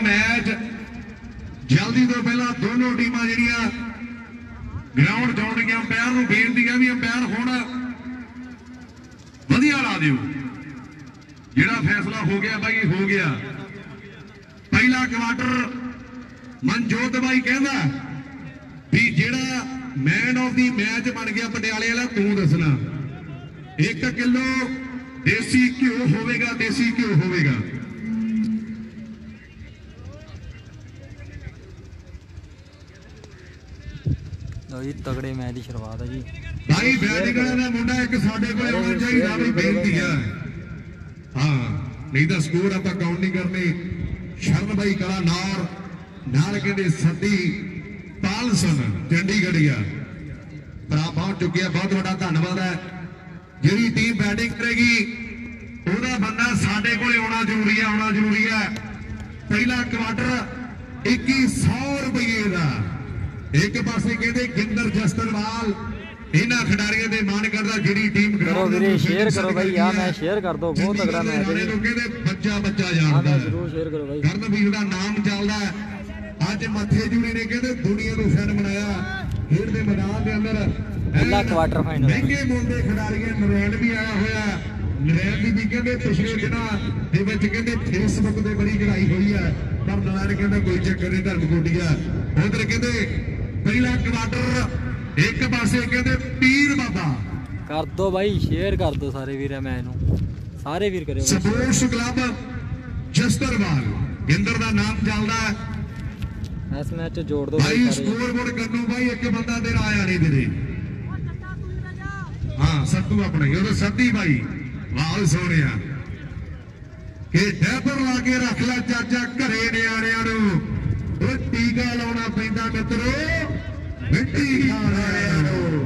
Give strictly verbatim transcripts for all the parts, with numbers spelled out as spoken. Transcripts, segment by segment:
Match जल्दी तो पहला दोनों टीमां जिहड़ियां ग्राउंड जाउणगीआं अंपायर नूं बेनती है भी अंपायर हुण वधिया ला दिओ जिहड़ा फैसला हो गया भाई हो गया। पहला क्वार्टर मनजोत भाई कहंदा भी जिहड़ा मैन ऑफ दी मैच बन गया पटियाले वाला तू दसना एक किलो देसी घ्यो होवेगा देसी घ्यो होवेगा। जी तगड़े मैच की शुरुआत है जी भाई बैटिंग वाला मुंडा एक साडे कोल आउणा चाहीदा भी बेनती है। हां नहीं तो स्कोर आप काउंट नहीं करने। शरण भाई कला नार नाल कहते सदी पालसन चंडीगढ़िया भरा पहुंच चुके हैं। बहुत बड़ा धन्यवाद है जिहड़ी टीम बैटिंग करेगी ਉਹਦਾ ਬੰਦਾ ਸਾਡੇ ਕੋਲੇ ਆਉਣਾ ਜ਼ਰੂਰੀ ਹੈ ਆਉਣਾ ਜ਼ਰੂਰੀ ਹੈ। ਪਹਿਲਾ ਕੁਆਟਰ ਇੱਕੀ ਸੌ ਰੁਪਏ ਦਾ ਇੱਕ ਪਾਸੇ ਕਹਿੰਦੇ ਗਿੰਦਰ ਜਸਤਰਵਾਲ ਇਹਨਾਂ ਖਿਡਾਰੀਆਂ ਦੇ ਮਾਣ ਕਰਦਾ ਜਿਹੜੀ ਟੀਮ करो वीरे शेयर करो भाई यार मैं शेयर कर दो बहुत तगड़ा मैच है ਕਹਿੰਦੇ ਬੱਚਾ ਬੱਚਾ ਜਾਣਦਾ जरूर शेयर करो भाई ਕਰਨਵੀਰ ਦਾ ਨਾਮ ਚੱਲਦਾ ਅੱਜ ਮੱਥੇ ਜੂੜੀ ਨੇ ਕਹਿੰਦੇ ਦੁਨੀਆ ਨੂੰ ਫੈਨ ਬਣਾਇਆ ਖੇਡ ਦੇ ਮੈਦਾਨ ਦੇ ਅੰਦਰ पहला क्वार्टर फाइनल ਮਹਿੰਗੇ ਮੁੰਡੇ ਖਿਡਾਰੀਆਂ ਨਰੈਣ ਵੀ ਆਇਆ ਹੋਇਆ। ਨਰੈਣ ਦੀ ਵੀ ਕਹਿੰਦੇ ਪਿਛਲੇ ਦਿਨਾਂ ਦੇ ਵਿੱਚ ਕਹਿੰਦੇ ਫੇਸਬੁੱਕ ਤੇ ਬੜੀ ਚੜਾਈ ਹੋਈ ਹੈ ਪਰ ਨਰੈਣ ਕਹਿੰਦਾ ਕੋਈ ਚੱਕਰ ਨਹੀਂ ਧਰਮਕੋਟੀਆ ਉਧਰ ਕਹਿੰਦੇ ਪਹਿਲਾ ਕੁਆਟਰ ਇੱਕ ਪਾਸੇ ਕਹਿੰਦੇ ਪੀਰ ਬਾਬਾ कर दो भाई शेयर कर दो सारे वीर मैच नूं सारे वीर करो स्पोर्ट्स क्लब जस्तरवाल इंदर दा नाम चलदा इस मैच जोड़ दो भाई स्कोर बोर्ड करनो भाई एक बंदा तेरा आया नहीं तेरे हां सत्तू अपने ये तो सत्ती भाई वाल सोनिया कि डैपर ला के रख ला चाचा घरे नियाणियां नूं ओ टीका लाउणा पैंदा मित्रो मिट्टी खाणियां नूं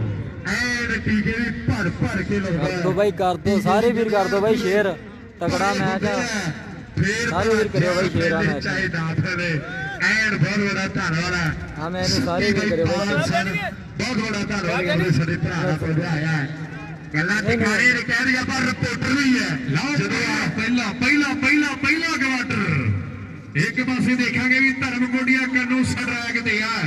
ऐन टीके भी भर भर के लाउंदा कर दो भाई कर दो सारे वीर कर दो भाई शेयर तगड़ा मैच है सारे वीर करो भाई शेयर है मैच चाहे दात ने ऐन बहुत बड़ा धन्यवाद है हां मैं सारे वीर करो भाई बहुत बड़ा धन्यवाद है साडे भरा को आया है गल्ला टिकारे ने कह दिया पर रिपोर्टर नहीं है लो जदों पहला पहला पहला पहला क्वार्टर एक पासे देखांगे भी धर्मकोटिया कन्नू सड्रैग ते है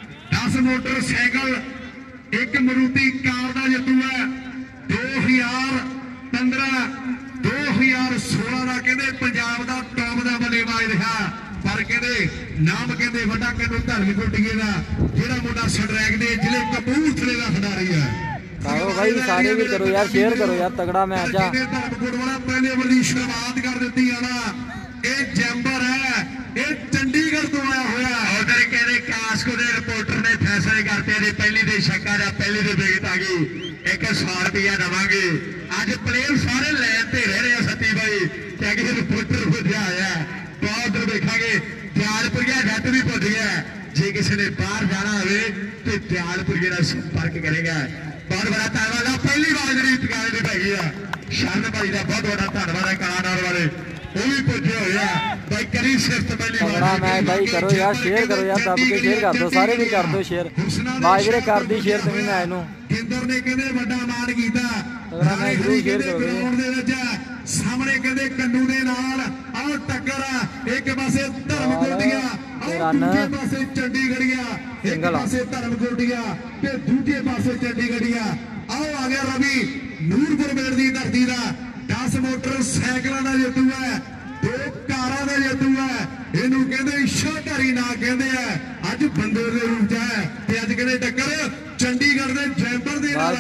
दस मोटरसाइकिल एक मरूती कार का जितू है दो हजार पंद्रह दो हजार सोलह का कहते पंजाब का टॉप का बल्लेबाज रहा पर कहते नाम कहते वड्डा कन्नू धर्मकोटिए का जिहड़ा मुंडा सड्रैग दे जिले कपूरथले का खिडारी है। करो भाई सारे भी करो यार शेयर करो यार तगड़ा मैच है धर्मकोट वाला पहले ओवर की शुरुआत कर दी है ना ये जैंबर है ये चंडीगढ़ तो आया हुआ उधर कहते कास्को के रिपोर्टर ने फैसले करते हैं पहली दे शक्का या पहली दे विकेट आ गई एक सौ रुपया देवांगे अज प्लेयर सारे लैन ते रह रहे हैं सती भाई क्योंकि रिपोर्टर बुझा आया बहुत देखांगे दयालपुरिया जट भी पुज गया जे किसी ने बाहर जाना हो तो दयालपुरिया का संपर्क करेगा। बहुत बड़ा धन्यवाद पहली बार जी टिकाने की पैगी है शरण भाई का बहुत बड़ा धन्यवाद है कलानार वाले वो भी पुजे हुए भाई करी सिर्फ पहली बार मैं भाई करो यार शेयर करो यार दब के शेयर कर दो सारे भी कर दो शेयर भाई वीरे कर दी शेयर तुम मैच नूं केंद्र ने कहते बड़ा मार कीता तगड़ा मैच जरूर शेयर करो ग्राउंड दे विच सामने कहते कन्नू दे नाल आओ टक्कर एक पासे धर्मकोटिया और दूजे पासे चंडीगढ़िया एक पासे धर्मकोटिया ते दूजे पासे चंडीगढ़िया आओ आ गया रवि नूरपुर मेड़ दी धरती दा दस मोटरसाइकिलों का जेतू है दो कारां का जेतू है इनू कहते शाहकारी ना कहते हैं अज बंदे के रूप च है ते अज कहते टक्कर चंडीगढ़ के जैंपर दे नाल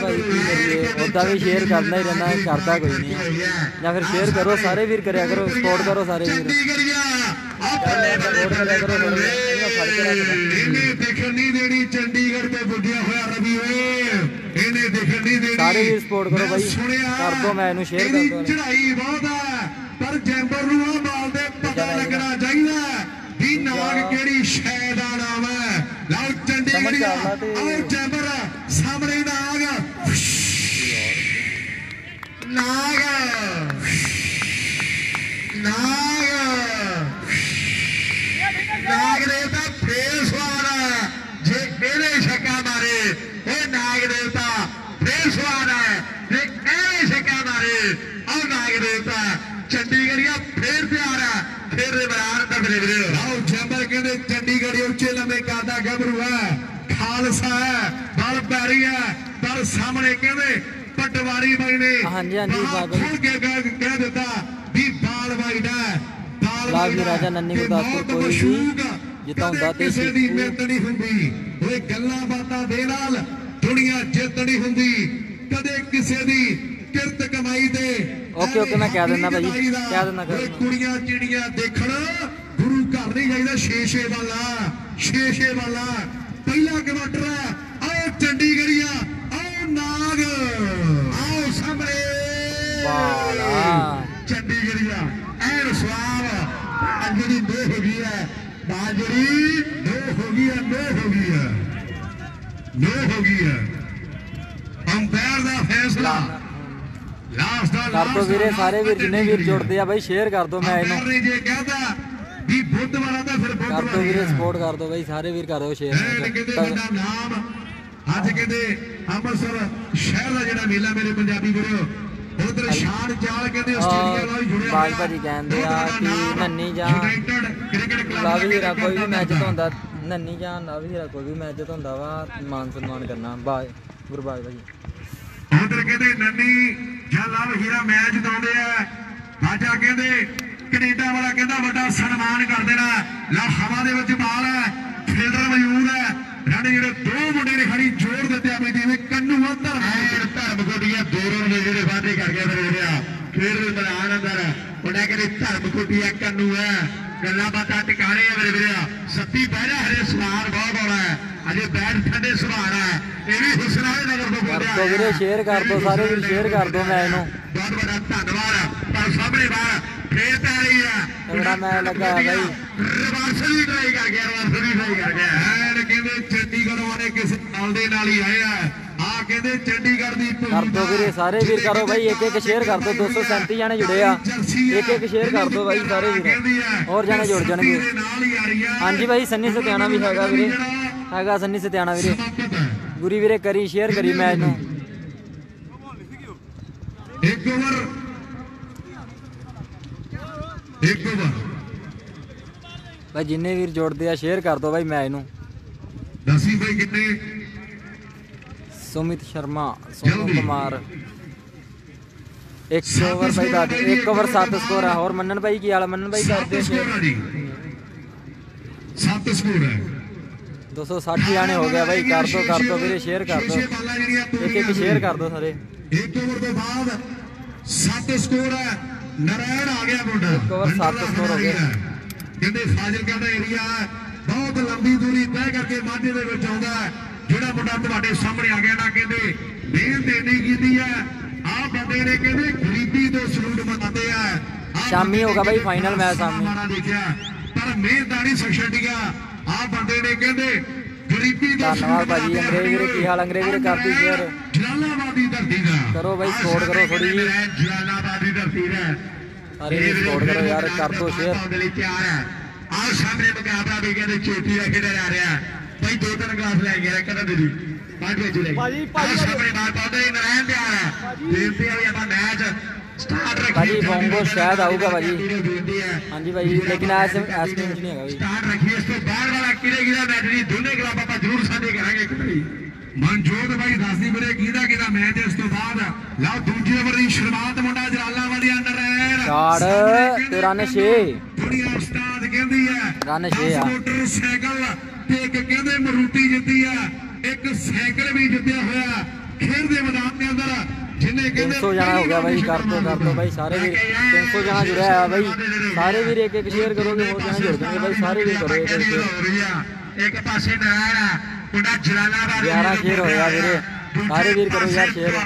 उदा भी शेयर करना ही रहना है करता कोई नहीं है या फिर शेयर करो सारे वीर करया करो सपोर्ट करो सारे वीर इन्हें देखण नहीं देनी चंडीगढ़ पे बुढ़िया होया रवि इन्हें देखण नहीं देनी सारे वीर सपोर्ट करो भाई कर दो मैं इन्हें शेयर कर दो चढ़ाई बहुत है पर जैंपर नूं आ बाल दे पता लगना चाहिए भी नाग केड़ी शै दा नाम है लाओ चंडीगढ़ आओ जैंपर सामने नाग नाग नाग नाग देवता फिर सवार जे एने छक्का मारे वो नाग देवता फिर सवार है जे एने छक्का मारे और नाग देवता चंडीगढ़िया फिर तैयार है फिर मैदान अंदर फिरे आओ जैम्बर कहते चंडीगढ़ उच्चे लंबे करता गभरू है खालसा है बल पैरी है पर सामने कहते पटवारी बाई ने खोल के कह दिता भी बाल वाइड है ला भी राजा नन्नी गुरदासपुर कोई भी जिताउंदा ते ਕਿਸੇ ਦੀ ਮਿਹਨਤ ਨਹੀਂ ਹੁੰਦੀ ਓਏ ਗੱਲਾਂ ਬਾਤਾਂ ਦੇ ਨਾਲ ਦੁਨੀਆ ਜਿੱਤ ਨਹੀਂ ਹੁੰਦੀ ਕਦੇ ਕਿਸੇ ਦੀ ਕਿਰਤ ਕਮਾਈ ਤੇ ਓਕੇ ਓਕੇ ਮੈਂ ਕਹਿ ਦਿੰਦਾ ਭਾਈ ਕਹਿ ਦਿੰਦਾ ਓਏ ਕੁੜੀਆਂ ਚਿੜੀਆਂ ਦੇਖਣ ਗੁਰੂ ਘਰ ਨਹੀਂ ਜਾਈਦਾ ਸ਼ੇਸ਼ੇ ਵਾਲਾ ਸ਼ੇਸ਼ੇ ਵਾਲਾ ਪਹਿਲਾ ਕਮਾਂਡਰ ਹੈ ਆਓ ਚੰਡੀਗੜ੍ਹੀਆ ਆਓ ਨਾਗ ਆਓ ਸਾਹਮਣੇ ਵਾਲਾ ਚੰਡੀਗੜ੍ਹੀਆ ਐਨ ਸਵਾਬ ਜਿਹੜੀ ਦੋ ਹੋ ਗਈ ਹੈ बाजरी दो हो गई है दो हो गई है दो हो गई है अंपायर का फैसला लास्ट कर दो वीरे सारे वीर जिन्ने वीर जुड़ते हैं भाई शेयर कर दो मैच नु ने जे कहता भी बुद्ध वाला तो फिर बुद्ध कर दो वीरे सपोर्ट कर दो भाई सारे वीर कर दो शेयर कहते नाम आज कहते अमृतसर शहर का जेड़ा मेला मेरे पंजाबी वीरो उधर शान चाल कहते आस्ट्रेलिया वाला जुड़े बाज भाजी कहंदे आ कि नन्नी जा लावी रा कोई भी मैच जिताउंदा नन्नी जा लावी रा कोई भी मैच जिताउंदा वा मान सम्मान करना बाज गुरबाज भाजी उधर कहते नन्नी जा लव हीरा मैच जिताउंदे आ बाजा कहते कनेडा वाला कहता बड़ा सम्मान कर देना ला हवा दे विच बाल है फील्डर मौजूद है रन जेडे दो मुंडे ने खड़ी जोर दिते आ जिवें कन्नू अंदर धर्म कोटिया दो रन दे जेडे वादे कर गया फिर ਰਿਹਾ खेल दे मैदान अंदर उन्हें कहते धर्म कोटिया कन्नू है गल्ला बातां टिकाणे है मेरे वीरा सत्ती पहरा हरे सवार बहुत बड़ा है अजे बैट ठंडे सुभार है ये भी हुसनाए नगर तो बोलिया तो वीरे शेयर कर दो सारे वीर शेयर कर दो मैच नु बहुत बड़ा धन्यवाद पर सामने बार फेर पै रही है तगड़ा मैच लगा भाई रिवर्स भी ट्राई कर गया रिवर्स भी ट्राई कर गया है कहते चंडीगढ़ वाले किस नाल दे नाल ही आए आ आ कहते चंडीगढ़ दी कर दो वीरे सारे वीर करो भाई एक एक शेयर कर दो दो सौ सैंतीस जाने जुड़े आ एक एक शेयर कर दो भाई सारे वीर और जाने जुड़ जाएंगे हाँ जी भाई सन्नी सत्याना भी हैगा वीरे हैगा सन्नी सत्याना वीरे गुरी वीरे करी शेयर करी मैच नु एक ओवर एक ओवर भाई जिन्ने वीर जोड़ते आ शेयर कर दो भाई मैच नु दसी भाई कितने सुमित शर्मा सोनू कुमार एक ओवर भाई दाद एक ओवर सात स्कोर है और मनन भाई की हाल मनन भाई करते सात स्कोर है दो सौ साठ जाने हो गया भाई कर दो कर दो वीरे शेयर कर दो एक एक शेयर कर दो सारे एक ओवर के बाद सात स्कोर है नारायण आ गया मुंडा एक ओवर सात स्कोर हो गया कहते फाजिलका दा एरिया है बहुत लंबी दूरी तय करके माਝੇ ਦੇ ਵਿੱਚ ਆਉਂਦਾ ਹੈ ਜਿਹੜਾ ਮੁੰਡਾ ਤੁਹਾਡੇ ਸਾਹਮਣੇ ਆ ਗਿਆ ਨਾ ਕਹਿੰਦੇ ਮਿਹਨਤ ਇੰਨੀ ਕੀਤੀ ਹੈ ਆ ਬੰਦੇ ਨੇ ਕਹਿੰਦੇ ਗਰੀਬੀ ਤੋਂ ਸਲੂਟ ਮਨਾਉਂਦੇ ਆ ਸ਼ਾਮੀ ਹੋਗਾ ਭਾਈ ਫਾਈਨਲ ਮੈਚ ਸਾਹਮਣੇ ਮਾਰਾ ਦੇਖਿਆ ਪਰ ਮਿਹਨਤਾਨੀ ਸਖਸ਼ਟੀਆਂ ਆ ਬੰਦੇ ਨੇ ਕਹਿੰਦੇ ਗਰੀਬੀ ਤੋਂ ਧੰਨਵਾਦ ਭਾਜੀ ਅੰਗਰੇਜ਼ ਵੀਰੇ ਕੀ ਹਾਲ ਅੰਗਰੇਜ਼ ਵੀਰੇ ਕਰਦੀ ਸ਼ੇਅਰ ਜਲਾਲਾਬਾਦ ਦੀ ਧਰਤੀ ਦਾ ਕਰੋ ਭਾਈ ਸਪੋਰਟ ਕਰੋ ਥੋੜੀ ਜੀ ਜਲਾਲਾਬਾਦ ਦੀ ਧਰਤੀ ਦਾ अरे सपोर्ट करो यार कर दो शेयर तैयार है आज सामने मुकाबला भी कहते चोटी का खेला जा रहा है भाई दो तीन ग्लास ले गया कहना दीदी पांच बजे ले सामने बाहर पौधे नारायण तैयार है बेनती है अपना मैच स्टार्ट रखिए भाजी बोंगो शायद आऊगा भाजी हां जी भाई लेकिन ऐसे ऐसे नहीं है भाई स्टार्ट रखिए इसको बाहर वाला किले गिरा मैच नहीं दोनों क्लब ਆਪਾਂ ਜ਼ਰੂਰ ਸਾਂਝੇ ਕਰਾਂਗੇ ਇੱਕ ਵਾਰੀ ਮਨਜੋਤ ਭਾਈ ਦੱਸਦੀ ਵੀਰੇ ਕਿਹਦਾ ਕਿਹਦਾ ਮੈਚ ਇਸ ਤੋਂ ਬਾਅਦ ਲਓ ਦੂਜੇ ਓਵਰ ਦੀ ਸ਼ੁਰੂਆਤ ਮੁੰਡਾ ਜਲਾਲਾਬਾਦੀ ਅੰਦਰ ਹੈ ਚਾਰ ਤੇ ਰਨ ਛੇ ਦੁਨੀਆ ਉਸਤਾਦ ਕਹਿੰਦੀ ਹੈ ਰਨ ਛੇ ਆ ਮੋਟਰਸਾਈਕਲ ਤੇ ਇੱਕ ਕਹਿੰਦੇ ਮਰੂਤੀ ਜਿੱਤੀ ਆ ਇੱਕ ਸਾਈਕਲ ਵੀ ਜਿੱਤਿਆ ਹੋਇਆ ਖੇਡ ਦੇ ਮੈਦਾਨ ਦੇ ਅੰਦਰ ਜਿੰਨੇ ਕਹਿੰਦੇ तीन सौ जाना हो गया भाई कर दो कर दो भाई सारे वीर तीन सौ जाना जुड़ा है भाई सारे वीर एक एक शेयर करोगे और जाना जुड़ जाएंगे भाई सारे वीर करो एक एक शेयर एक पासे नारायण मुंडा जलालाबाद ग्यारह शेयर हो गया वीरे सारे वीर करो यार शेयर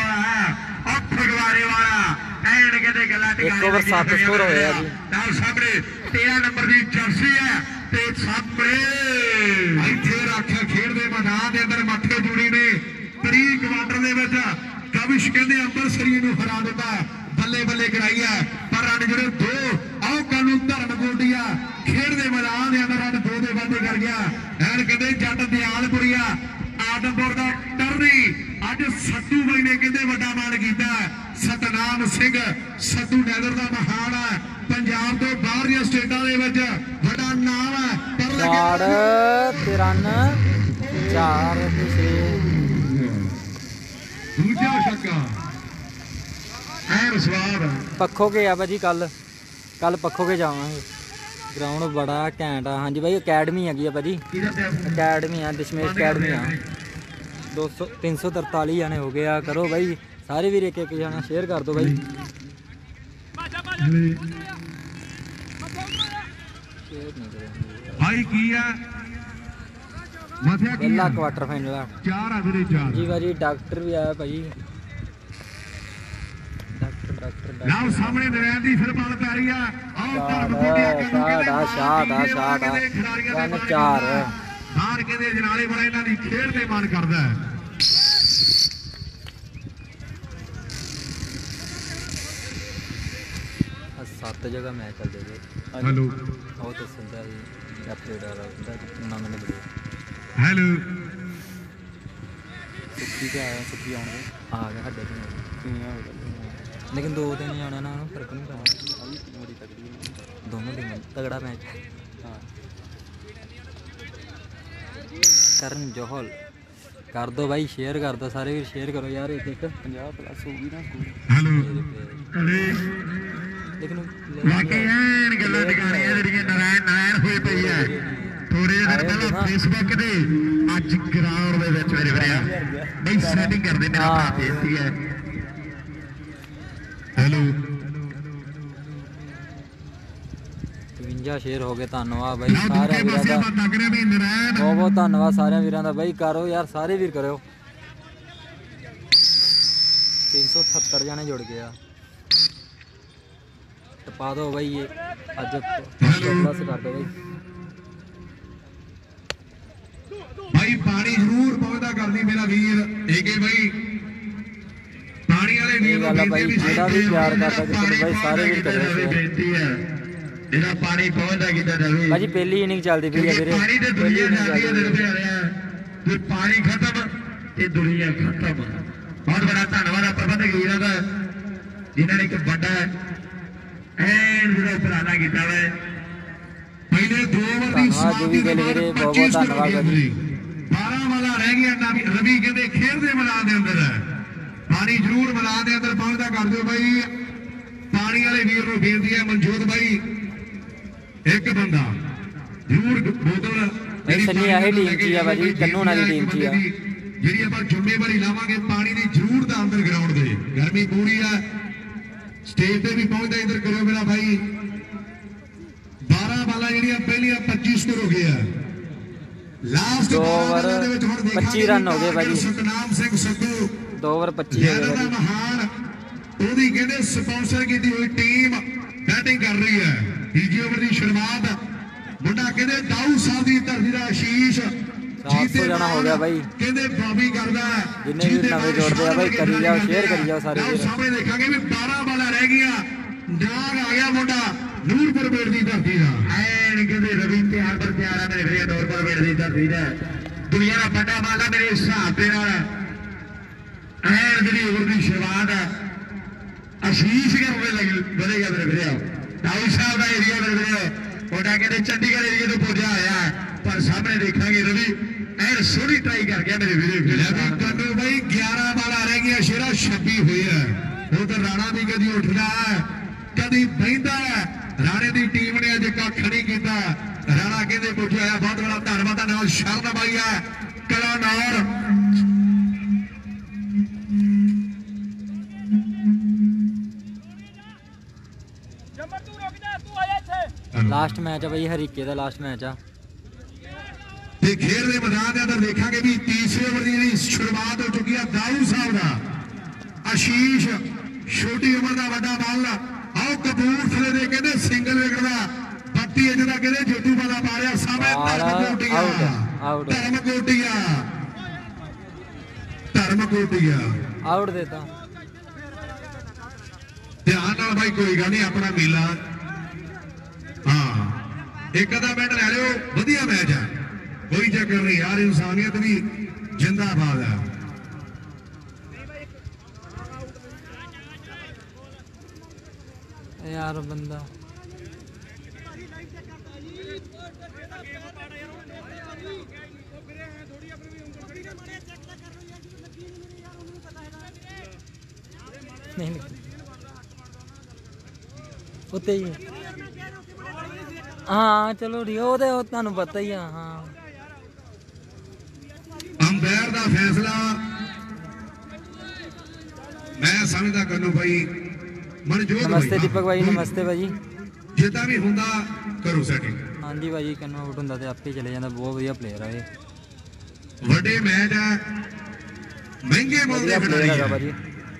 एक ओवर सात स्कोर हो गया जी सामने तेरह नंबर की जर्सी है ते सामने ਇੱਥੇ ਰੱਖਿਆ ਖੇਡ ਦੇ ਮੈਦਾਨ ਦੇ ਅੰਦਰ ਮੱਥੇ ਦੂਰੀ ਨੇ ਤਰੀਕ ਵਾਟਰ ਦੇ ਵਿੱਚ ਕਵਿਸ਼ ਕਹਿੰਦੇ ਅੰਮ੍ਰਿਤਸਰੀ ਨੂੰ ਹਰਾ ਦਿੱਤਾ ਬੱਲੇ ਬੱਲੇ ਕਰਾਈ ਹੈ ਪਰ ਰਨ ਜਿਹੜੇ ਦੋ ਆਓ ਕਾਨੂੰ ਧਰਨ ਗੋਡੀਆ ਖੇਡ ਦੇ ਮੈਦਾਨ ਦੇ ਅੰਦਰ ਰਨ ਦੋ ਦੇ ਵਾਧੇ ਕਰ ਗਿਆ ਐਨ ਕਹਿੰਦੇ ਜੱਟ ਦਿਆਲਪੁਰੀਆ ਆਦਮਪੁਰ ਦਾ ਟਰਨੀ ਅੱਜ ਸੱਤੂ ਬਾਈ ਨੇ ਕਹਿੰਦੇ ਵੱਡਾ ਮਾਣ ਕੀਤਾ ਸਤਨਾਮ ਸਿੰਘ ਸੱਤੂ ਨੈਦਰ ਦਾ ਮਹਾਨ ਹੈ ਪੰਜਾਬ ਤੋਂ ਬਾਹਰ ਦੀਆਂ ਸਟੇਟਾਂ ਦੇ ਵਿੱਚ ਵੱਡਾ ਨਾਮ ਚਾਰ ਤੇ ਰਨ ਚਾਰ ਤੇ ਛੇ। ਦੂਜਾ ਛੱਕਾ ਐਨ ਸਵਾਦ ਪੱਖੋ ਕੇ ਆ ਭਾਜੀ। ਕੱਲ ਕੱਲ ਪੱਖੋ ਕੇ ਜਾਵਾਂਗੇ। ਗਰਾਊਂਡ ਬੜਾ ਘੈਂਟ ਆ। ਹਾਂਜੀ ਬਾਈ ਅਕੈਡਮੀ ਹੈਗੀ ਆ ਭਾਜੀ। ਅਕੈਡਮੀ ਆ ਦਸ਼ਮੇਸ਼ ਅਕੈਡਮੀ ਆ। ਦੋ ਸੌ ਤਿੰਨ ਸੌ ਤਰਤਾਲੀ ਜਾਣੇ ਹੋ ਗਏ ਆ। ਕਰੋ ਬਾਈ ਸਾਰੇ ਵੀਰ ਇੱਕ ਇੱਕ ਜਾਣਾ ਸ਼ੇਅਰ ਕਰ ਦਿਓ ਬਾਈ। ਭਾਈ ਕੀ ਆ ਮਥਿਆ ਕੀ ਪਹਿਲਾ ਕੁਆਟਰ ਫਾਈਨਲ ਆ। ਚਾਰ ਆ ਵੀਰੇ ਚਾਰ ਜੀ ਭਾਜੀ ਡਾਕਟਰ ਵੀ ਆਇਆ ਭਾਜੀ। ਡਾਕਟਰ ਡਾਕਟਰ ਲਓ ਸਾਹਮਣੇ ਨਰੈਣ ਦੀ ਫਿਰ ਬਾਲ ਪੈ ਰਹੀ ਆ। ਆਹ ਧਰਮ ਕੋਟੀਆ ਸ਼ਾਟ ਆ ਸ਼ਾਟ ਆ ਸ਼ਾਟ ਆ ਰਨ ਚਾਰ। ਬਾਹਰ ਕਹਿੰਦੇ ਜਨਾਲੇ ਬੜਾ ਇਹਨਾਂ ਦੀ ਖੇਡ ਤੇ ਮਨ ਕਰਦਾ ਹੈ। ਸੱਤ ਜਗ੍ਹਾ ਮੈਚ ਚੱਲਦੇ ਜੀ। ਹੈਲੋ ਉਹ ਤਾਂ ਸੰਦਾ ਜੀ ਅਪਡੇਟ ਆ ਰਿਹਾ ਹੁੰਦਾ ਟੂਰਨਾਮੈਂਟ ਵੀਡੀਓ। ਹੈਲੋ ਸੁੱਕੀ ਤੇ ਆਇਆ ਸੁੱਕੀ ਆਉਣਗੇ ਆ ਗਿਆ ਸਾਡੇ ਤੋਂ। ਲੇਕਿਨ ਦੋ ਦਿਨ ਹੀ ਆਉਣਾ ਨਾ ਉਹਨੂੰ ਫਰਕ ਨਹੀਂ ਪੈਣਾ। ਬੜੀ ਤਕੜੀ ਦੋਨੋਂ ਟੀਮਾਂ ਤਗੜਾ ਮੈਚ। ਹਾਂ ਕਰਨ ਜੋਹਲ ਕਰ ਦੋ ਬਾਈ ਸ਼ੇਅਰ ਕਰ ਦੋ ਸਾਰੇ ਵੀਰ ਸ਼ੇਅਰ ਕਰੋ ਯਾਰ। ਇੱਕ ਇੱਕ ਪੰਜਾਹ ਪਲੱਸ ਹੋ ਗਈ ਨਾ ਸਕੂਲ। ਹੈਲੋ ਲੇਕਿਨ ਵਾਕਈ ਐਨ ਗੱਲਾਂ ਟਿਕਾਣੀਆਂ ਜਿਹੜੀਆਂ ਨਰਾਇਣ ਨਰਾਇਣ ਹੋਏ ਪਈ ਆ। ਥੋੜੇ ਜਿਹੇ ਦਿਨ ਪਹਿਲਾਂ ਫੇਸਬੁੱਕ ਤੇ ਅੱਜ ਗਰਾਊਂਡ ਦੇ ਵਿੱਚ ਮੇਰੇ ਵੀਰਿਆ ਬਈ ਸੈਟਿੰਗ ਕਰਦੇ ਮੇਰਾ ਭਰਾ ਬੇਨਤੀ ਹੈ। ਹੈਲੋ ਇਕਵੰਜਾ ਸ਼ੇਅਰ ਹੋ ਗਏ। ਧੰਨਵਾਦ ਬਾਈ ਸਾਰਿਆਂ ਵੀਰਾਂ ਦਾ। ਬਹੁਤ ਬਹੁਤ ਬਹੁਤ ਧੰਨਵਾਦ ਸਾਰਿਆਂ ਵੀਰਾਂ ਦਾ ਬਾਈ। ਕਰੋ ਯਾਰ ਸਾਰੇ ਵੀਰ ਕਰਿਓ। ਤਿੰਨ ਸੌ ਅਠੱਤਰ ਜਾਣੇ ਜੁੜ ਗਏ ਆ। ਟਪਾ ਦੋ ਬਾਈ ਇਹ ਅੱਜ ਪਲੱਸ ਕਰ ਦੋ ਬਾਈ। ਭਾਈ ਪਾਣੀ ਜ਼ਰੂਰ ਪਹੁੰਚਦਾ ਕਰਦੀ ਮੇਰਾ ਵੀਰ ਏਕੇ ਬਾਈ। ਪਾਣੀ ਵਾਲੇ ਵੀਰ ਗੱਲ ਆ ਬਾਈ ਜਿਹੜਾ ਵੀ ਪਿਆਰ ਕਰਦਾ ਕਿਤੇ ਬਾਈ ਸਾਰੇ ਵੀਰ ਕਰਿਓ। ਬੇਨਤੀ ਹੈ ਜਿਹੜਾ ਪਾਣੀ ਪਹੁੰਚਦਾ ਕਿਤੇ ਰਵੇ ਭਾਜੀ ਪਹਿਲੀ ਇਨਿੰਗ ਚੱਲਦੀ ਪਈ ਆ ਵੀਰੇ। ਪਾਣੀ ਤੇ ਦੁਨੀਆ ਜਾਂਦੀ ਹੈ ਦਿਲ ਪਿਆਰਿਆ। ਤੇ ਪਾਣੀ ਖਤਮ ਤੇ ਦੁਨੀਆ ਖਤਮ। ਬਹੁਤ ਬੜਾ ਧੰਨਵਾਦ ਆ ਪ੍ਰਬੰਧਕ ਵੀਰਾਂ ਦਾ ਜਿਨ੍ਹਾਂ ਨੇ ਇੱਕ ਵੱਡਾ ਐਨ ਜਿਹੜਾ ਉਪਰਾਲਾ ਕੀਤਾ ਵਾ। ਪਹਿਲੇ ਦੋ ਓਵਰ ਦੀ ਸਮਾਪਤੀ ਦੇ ਬਾਅਦ ਪੱਚੀ ਧੰਨਵਾਦ ਭਾਜੀ। ਬਾਰਾਂ ਵਾਲਾ ਰਹਿ ਗਿਆ ਨਾ ਰਵੀ ਕਹਿੰਦੇ ਖੇਡਦੇ ਮੈਦਾਨ ਦੇ ਅੰਦਰ ਪਾਣੀ ਜ਼ਰੂਰ ਮੈਦਾਨ ਦੇ ਅੰਦਰ ਪਹੁੰਚਦਾ ਕਰ ਦਿਓ ਬਾਈ। ਪਾਣੀ ਵਾਲੇ ਵੀਰ ਨੂੰ ਬੇਨਤੀ ਹੈ ਮਨਜੋਤ ਬਾਈ ਇੱਕ ਬੰਦਾ ਜ਼ਰੂਰ ਬੋਤਲ ਸੰਨੀ ਆਹੀ ਟੀਮ ਚ ਆ ਭਾਜੀ। ਕੰਨੂ ਨਾਲ ਦੀ ਟੀਮ ਚ ਆ ਜਿਹੜੀ ਆਪਾਂ ਜ਼ਿੰਮੇਵਾਰੀ ਲਾਵਾਂਗੇ ਪਾਣੀ ਦੀ ਜ਼ਰੂਰ ਦਾ ਅੰਦਰ ਗਰਾਊਂਡ ਦੇ। ਗਰਮੀ ਪੂਰੀ ਆ ਸਟੇਜ ਤੇ ਵੀ ਪਹੁੰਚਦਾ ਇੱਧਰ ਕਰਿਓ ਮੇਰਾ ਭਾਈ। ਬਾਰਾਂ ਬਾਲਾਂ ਜਿਹੜੀਆਂ ਪਹਿਲੀਆਂ ਪੱਚੀ ਸਕੋਰ ਹੋ ਗਿਆ। ਲਾਸਟ ਦੋ ਓਵਰ ਦੇ ਵਿੱਚ ਹੁਣ ਪੱਚੀ ਰਨ ਹੋ ਗਏ ਭਾਜੀ। ਸਤਨਾਮ ਸਿੰਘ ਸੱਧੂ ਦੋ ਓਵਰ ਪੱਚੀ ਹੋ ਗਏ ਭਾਜੀ। ਮਹਾਨ ਉਹਦੀ ਕਹਿੰਦੇ ਸਪਾਂਸਰ ਕੀਤੀ ਹੋਈ ਟੀਮ ਬੈਟਿੰਗ ਕਰ ਰਹੀ ਹੈ। ਤੀਜੀ ਓਵਰ ਦੀ ਸ਼ੁਰੂਆਤ ਮੁੰਡਾ ਕਹਿੰਦੇ ਦਾਊ ਸਾਹਿਬ ਦੀ ਧਰਤੀ ਦਾ ਆਸ਼ੀਸ਼ ਚਾਰ ਸੌ ਜਾਣਾ ਹੋ ਗਿਆ ਬਾਈ। ਕਹਿੰਦੇ ਬੌਬੀ ਕਰਦਾ ਜਿੰਨੇ ਵੀ ਨਵੇਂ ਜੋੜਦੇ ਆ ਬਾਈ ਕਰੀ ਜਾਓ ਸ਼ੇਅਰ ਕਰੀ ਜਾਓ ਸਾਰੇ ਵੀਰ। ਸਾਹਮਣੇ ਦੇਖਾਂਗੇ ਵੀ ਬਾਰਾਂ ਬਾਲਾਂ ਰਹਿ ਗਈਆਂ। ਡਾਗ ਆ ਗਿਆ ਮੁੰਡਾ ਨੂਰਪੁਰ ਬੇੜ ਦੀ ਧਰਤੀ ਦਾ। ਐਨ ਕਹਿੰਦੇ ਰਵੀ ਤਿਆਰ ਪਰ ਤਿਆਰ ਆ ਮੇਰੇ ਵੀਰੇ ਨੂਰਪੁਰ ਬੇੜ ਦੀ ਧਰਤੀ ਦਾ। ਦੁਨੀਆ ਦਾ ਵੱਡਾ ਬਾਲਾ ਮੇਰੇ ਹਿਸਾਬ ਦੇ ਨਾਲ ਐਨ ਜਿਹੜੀ ਓਵਰ ਦੀ ਸ਼ੁਰੂਆਤ ਆ ਆਸ਼ੀਸ਼ ਕਰਦੇ ਲੱਗੀ ਵਧੇਗਾ ਮੇਰੇ ਵੀਰੇ। ਦਾਊ ਸਾਹਿਬ ਦਾ ਏਰੀਆ ਮੇਰੇ ਵੀਰੇ ਮੁੰਡਾ ਕਹਿੰਦੇ ਚੰਡੀਗੜ੍ਹ ਏਰੀਆ ਤੋਂ ਪੁੱਜਿਆ ਹੋਇਆ। ਪਰ ਸਾਹਮਣੇ ਦੇਖਾਂਗੇ ਰਵੀ ਐਨ ਸੋਹਣੀ ਟਰਾਈ ਕਰ ਗਿਆ ਮੇਰੇ ਵੀਰੇ। ਕੰਨੂ ਬਾਈ ਗਿਆਰਾਂ ਬਾਲਾਂ ਰਹਿ ਗਈਆਂ। ਸ਼ੇਰਾ ਛੱਬੀ ਹੋਈ ਹੈ। ਉਹ ਤਾਂ ਰਾਣਾ ਵੀ ਕਦੀ ਉੱਠਦਾ ਹੈ ਕਦੀ ਬਹਿੰਦਾ ਹੈ। ਰਾਣੇ ਦੀ ਟੀਮ ਨੇ ਅਜੇ ਕੱਖ ਨਹੀਂ ਕੀਤਾ। ਰਾਣਾ ਕਹਿੰਦੇ ਪੁੱਜਿਆ ਹੋਇਆ। ਬਹੁਤ ਬੜਾ ਧੰਨਵਾਦ ਹੈ ਨਾਲ ਸ਼ਰਨ ਬਾਈ ਹੈ ਕਲਾਨੌਰ। ਲਾਸਟ ਮੈਚ ਆ ਬਾਈ ਹਰੀਕੇ ਦਾ ਲਾਸਟ ਮੈਚ ਆ। ਤੇ ਖੇਡ ਦੇ ਮੈਦਾਨ ਦੇ ਅੰਦਰ ਦੇਖਾਂਗੇ ਵੀ ਤੀਸਰੇ ਓਵਰ ਦੀ ਜਿਹੜੀ ਸ਼ੁਰੂਆਤ ਹੋ ਚੁੱਕੀ ਆ। ਦਾਊ ਸਾਹਿਬ ਦਾ ਆਸ਼ੀਸ਼ ਛੋਟੀ ਉਮਰ ਦਾ ਵੱਡਾ ਬਾਲ। ਆਓ ਕਪੂਰਥਲੇ ਦੇ ਕਹਿੰਦੇ ਸਿੰਗਲ ਵਿਕਟ ਦਾ ਬੱਤੀ ਇੰਚ ਦਾ ਕਹਿੰਦੇ ਜੱਟੂ ਵਾਲਾ ਮਾਰਿਆ ਸਾਹਮਣੇ ਧਰਮ ਕੋਟੀਆ। ਆਊਟ ਧਰਮ ਕੋਟੀਆ ਧਰਮ ਕੋਟੀਆ ਆਊਟ ਦੇਤਾ। ਧਿਆਨ ਨਾਲ ਬਾਈ ਕੋਈ ਗੱਲ ਨਹੀਂ ਆਪਣਾ ਮੇਲਾ। ਹਾਂ ਇੱਕ ਅੱਧਾ ਮਿੰਟ ਲੈ ਲਿਓ ਵਧੀਆ ਮੈਚ ਆ ਕੋਈ ਚੱਕਰ ਨਹੀਂ ਯਾਰ। ਇਨਸਾਨੀਅਤ ਵੀ ਜਿੰਦਾਬਾਦ ਹੈ। ਯਾਰ ਬੰਦਾ ਨਹੀਂ ਉੱਤੇ ਹੀ ਹਾਂ ਚਲੋ ਠੀਕ ਉਹ ਤੇ ਤੁਹਾਨੂੰ ਪਤਾ ਹੀ ਆ ਹਾਂ ਅੰਪਾਇਰ ਦਾ ਫੈਸਲਾ ਮੈਂ ਸਮਝਦਾ ਕੰਨੂ ਭਾਈ ਮਨਜੋਤ ਨਮਸਤੇ ਦੀਪਕ ਭਾਈ ਨਮਸਤੇ ਭਾਜੀ ਜਿੱਦਾਂ ਵੀ ਹੁੰਦਾ ਕਰੋ ਸੈਟਿੰਗ ਹਾਂਜੀ ਭਾਜੀ ਕੰਨੂ ਆਊਟ ਹੁੰਦਾ ਤੇ ਆਪੇ ਚਲੇ ਜਾਂਦਾ ਬਹੁਤ ਵਧੀਆ ਪਲੇਅਰ ਆ ਇਹ ਵੱਡੇ ਮੈਚ ਆ ਮਹਿੰਗੇ ਮੁੱਲ ਦੇ ਖਿਡਾਰੀ ਆ ਭਾਜੀ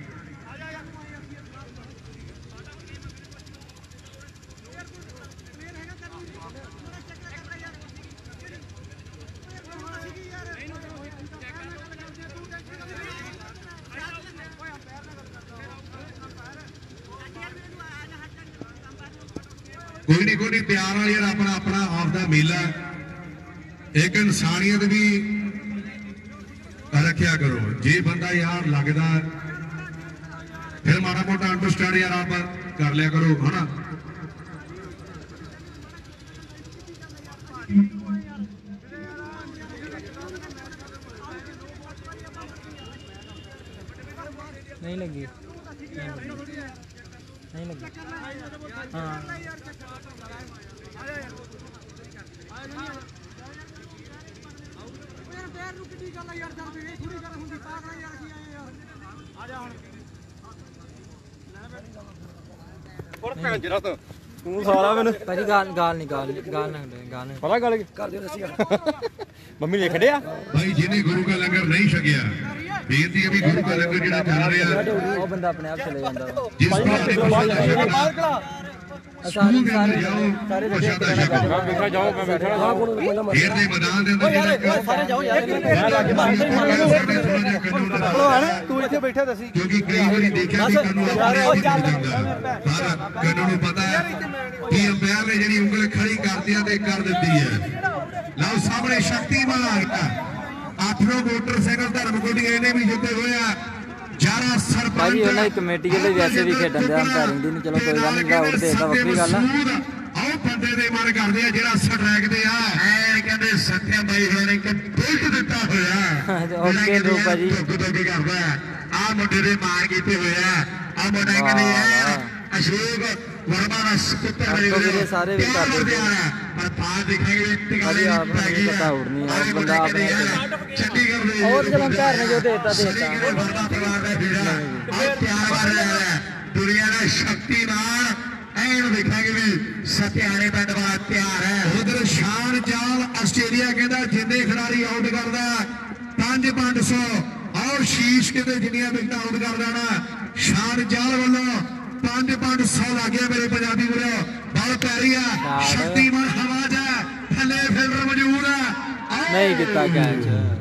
ਕੋਈ ਨਹੀਂ ਕੋਈ ਨਹੀਂ ਪਿਆਰ ਨਾਲ ਯਾਰ ਆਪਣਾ ਆਪਣਾ ਆਪ ਦਾ ਮੇਲਾ ਇੱਕ ਇਨਸਾਨੀਅਤ ਵੀ ਰੱਖਿਆ ਕਰੋ ਜੇ ਬੰਦਾ ਯਾਰ ਲੱਗਦਾ ਫਿਰ ਮਾੜਾ ਮੋਟਾ ਅੰਡਰਸਟੈਂਡ ਯਾਰ ਆਪ ਕਰ ਲਿਆ ਕਰੋ ਹਨਾ नहीं लगी नहीं लगी हाँ ਤੂੰ ਸਾਰਾ ਮੈਨੂੰ ਭਾਜੀ ਗਾਲ ਗਾਲ ਨਹੀਂ ਗਾਲ ਗਾਲ ਨਾ ਗਾਲ ਨਾ ਪਤਾ ਗੱਲ ਕਰ ਦਿਓ ਅਸੀਂ ਮੰਮੀ ਨੇ ਖੜਿਆ ਭਾਈ ਜਿਹਨੇ ਗੁਰੂ ਦਾ ਲੰਗਰ ਨਹੀਂ ਛਕਿਆ ਬੇਨਤੀ ਹੈ ਵੀ ਗੁਰੂ ਦਾ ਲੰਗਰ ਜਿਹੜਾ ਚੱਲ ਰਿਹਾ ਉਹ ਬੰਦਾ ਆਪਣੇ ਆਪ ਚਲੇ ਜਾਂਦਾ ਵਾ ਜਿਸ ਪਾਸੇ ਸਾਰੇ ਸਾਰੇ ਸਾਰੇ ਮੈਂ ਬੈਠਾ ਜਾਓ ਮੈਂ ਬੈਠਾ ਨਾ ਖੇਡ ਦੇ ਮੈਦਾਨ ਦੇ ਅੰਦਰ ਜਿਹੜਾ ਸਾਰੇ ਜਾਓ ਯਾਰ ਤੂੰ ਇੱਥੇ ਬੈਠਾ ਦੱਸੀ ਕਿਉਂਕਿ ਕਈ ਵਾਰੀ ਦੇਖਿਆ ਵੀ ਕਾਨੂੰਨ ਆਪਣੇ ਆਪ ਹੀ ਜਾਂਦਾ ਪਰ ਕਾਨੂੰਨ ਨੂੰ ਪਤਾ ਹੈ ਕਿ ਅੰਪਾਇਰ ਨੇ ਜਿਹੜੀ ਉਂਗਲ ਖੜੀ ਕਰਦੀ ਆ ਤੇ ਕਰ ਦਿੱਤੀ ਹੈ ਲਓ ਸਾਹਮਣੇ ਸ਼ਕਤੀਮਾਨ ਆ ਗਿਆ ਆਠਵੇਂ ਮੋਟਰਸਾਈਕਲ ਧਰਮਕੋਟੀ ਇਹਨੇ ਵੀ ਜਿੱਤੇ ਹੋਇਆ ਜਾਰਾ ਸਰਪੰਚ ਭਾਜੀ ਉਹਨਾਂ ਦੀ ਕਮੇਟੀ ਵਾਲੇ ਵੈਸੇ ਵੀ ਖੇਡਣ ਦੇ ਅੰਪਾਇਰਿੰਗ ਦੀ ਨਹੀਂ ਚਲੋ ਕੋਈ ਗੱਲ ਨਹੀਂ ਆਊਟ ਦੇ ਤਾਂ ਵੱਖਰੀ ਗੱਲ ਆ ਆਓ ਬੰਦੇ ਦੇ ਮਨ ਕਰਦੇ ਆ ਜਿਹੜਾ ਸਟ੍ਰਾਈਕ ਦੇ ਆ ਐ ਕਹਿੰਦੇ ਸੱਤਿਆ ਬਾਈ ਹੋਣੇ ਇੱਕ ਬੁਲਟ ਦਿੱਤਾ ਹੋਇਆ ਓਕੇ ਦੋ ਭਾਜੀ ਦੁੱਗ ਕਰਦਾ ਆ ਮੁੰਡੇ ਦੇ ਮਾਰ ਕੀਤੇ ਹੋਇਆ ਆ ਮੁੰਡਾ ਕਹਿੰਦੇ ਆ ਅਸ਼ੋਕ ਵਰਮਾ ਦਾ ਸੁਪੁੱਤਰ ਮੇਰੇ ਸਾਰੇ ਵੀ ਕਰਦੇ ਪਰ ਬਾਹਰ ਦੇਖਾਂਗੇ ਟਿਕਾਣੇ ਆਪ ਪੈ ਗਈ ਪਤਾ ਉੜਨੀ ਆ ਬੰਦਾ ਆਪਣੇ ਚੰਡੀਗੜ੍ਹ ਦੇ ਹੋਰ ਜਦੋਂ ਅੰਪਾਇਰ ਨੇ ਜੋ ਦੇਤਾ ਦੇਤਾ ਵਰਮਾ ਪਰਿਵਾਰ ਦਾ ਵੀਰਾ ਆ ਪਿਆਰ ਕਰ ਰਿਹਾ ਹੈ ਦੁਨੀਆ ਦਾ ਸ਼ਕਤੀਮਾਨ ਐਨ ਦੇਖਾਂਗੇ ਵੀ ਸਤਿਆਣੇ ਪਿੰਡ ਵਾਲਾ ਤਿਆਰ ਹੈ ਉਧਰ ਸ਼ਾਨ ਚਾਲ ਆਸਟ੍ਰੇਲੀਆ ਕਹਿੰਦਾ ਜਿੰਨੇ ਖਿਡਾਰੀ ਆਊਟ ਕਰਦਾ ਪੰਜ ਪੰਜ ਸੌ ਔਰ ਸ਼ੀਸ਼ ਕਹਿੰਦੇ ਜਿੰਨੀਆਂ ਵਿਕਟਾਂ ਆਊਟ ਕਰਦਾ ਨਾ ਸ਼ਾਨ ਚਾਲ ਵੱਲੋਂ ਪੰਜ ਪੰਜ ਸੌ ਲੱਗ ਗਿਆ ਮੇਰੇ ਪੰਜਾਬੀ ਵੀਰੋ ਬਲ ਪੈ ਰਹੀ ਆ ਸ਼ਕਤੀਮਾਨ ਹਵਾ ਜਾ ਥੱਲੇ ਫਿਲਟਰ ਮੌਜੂਦ ਆ ਨਹੀਂ ਕੀਤਾ ਕੈਚ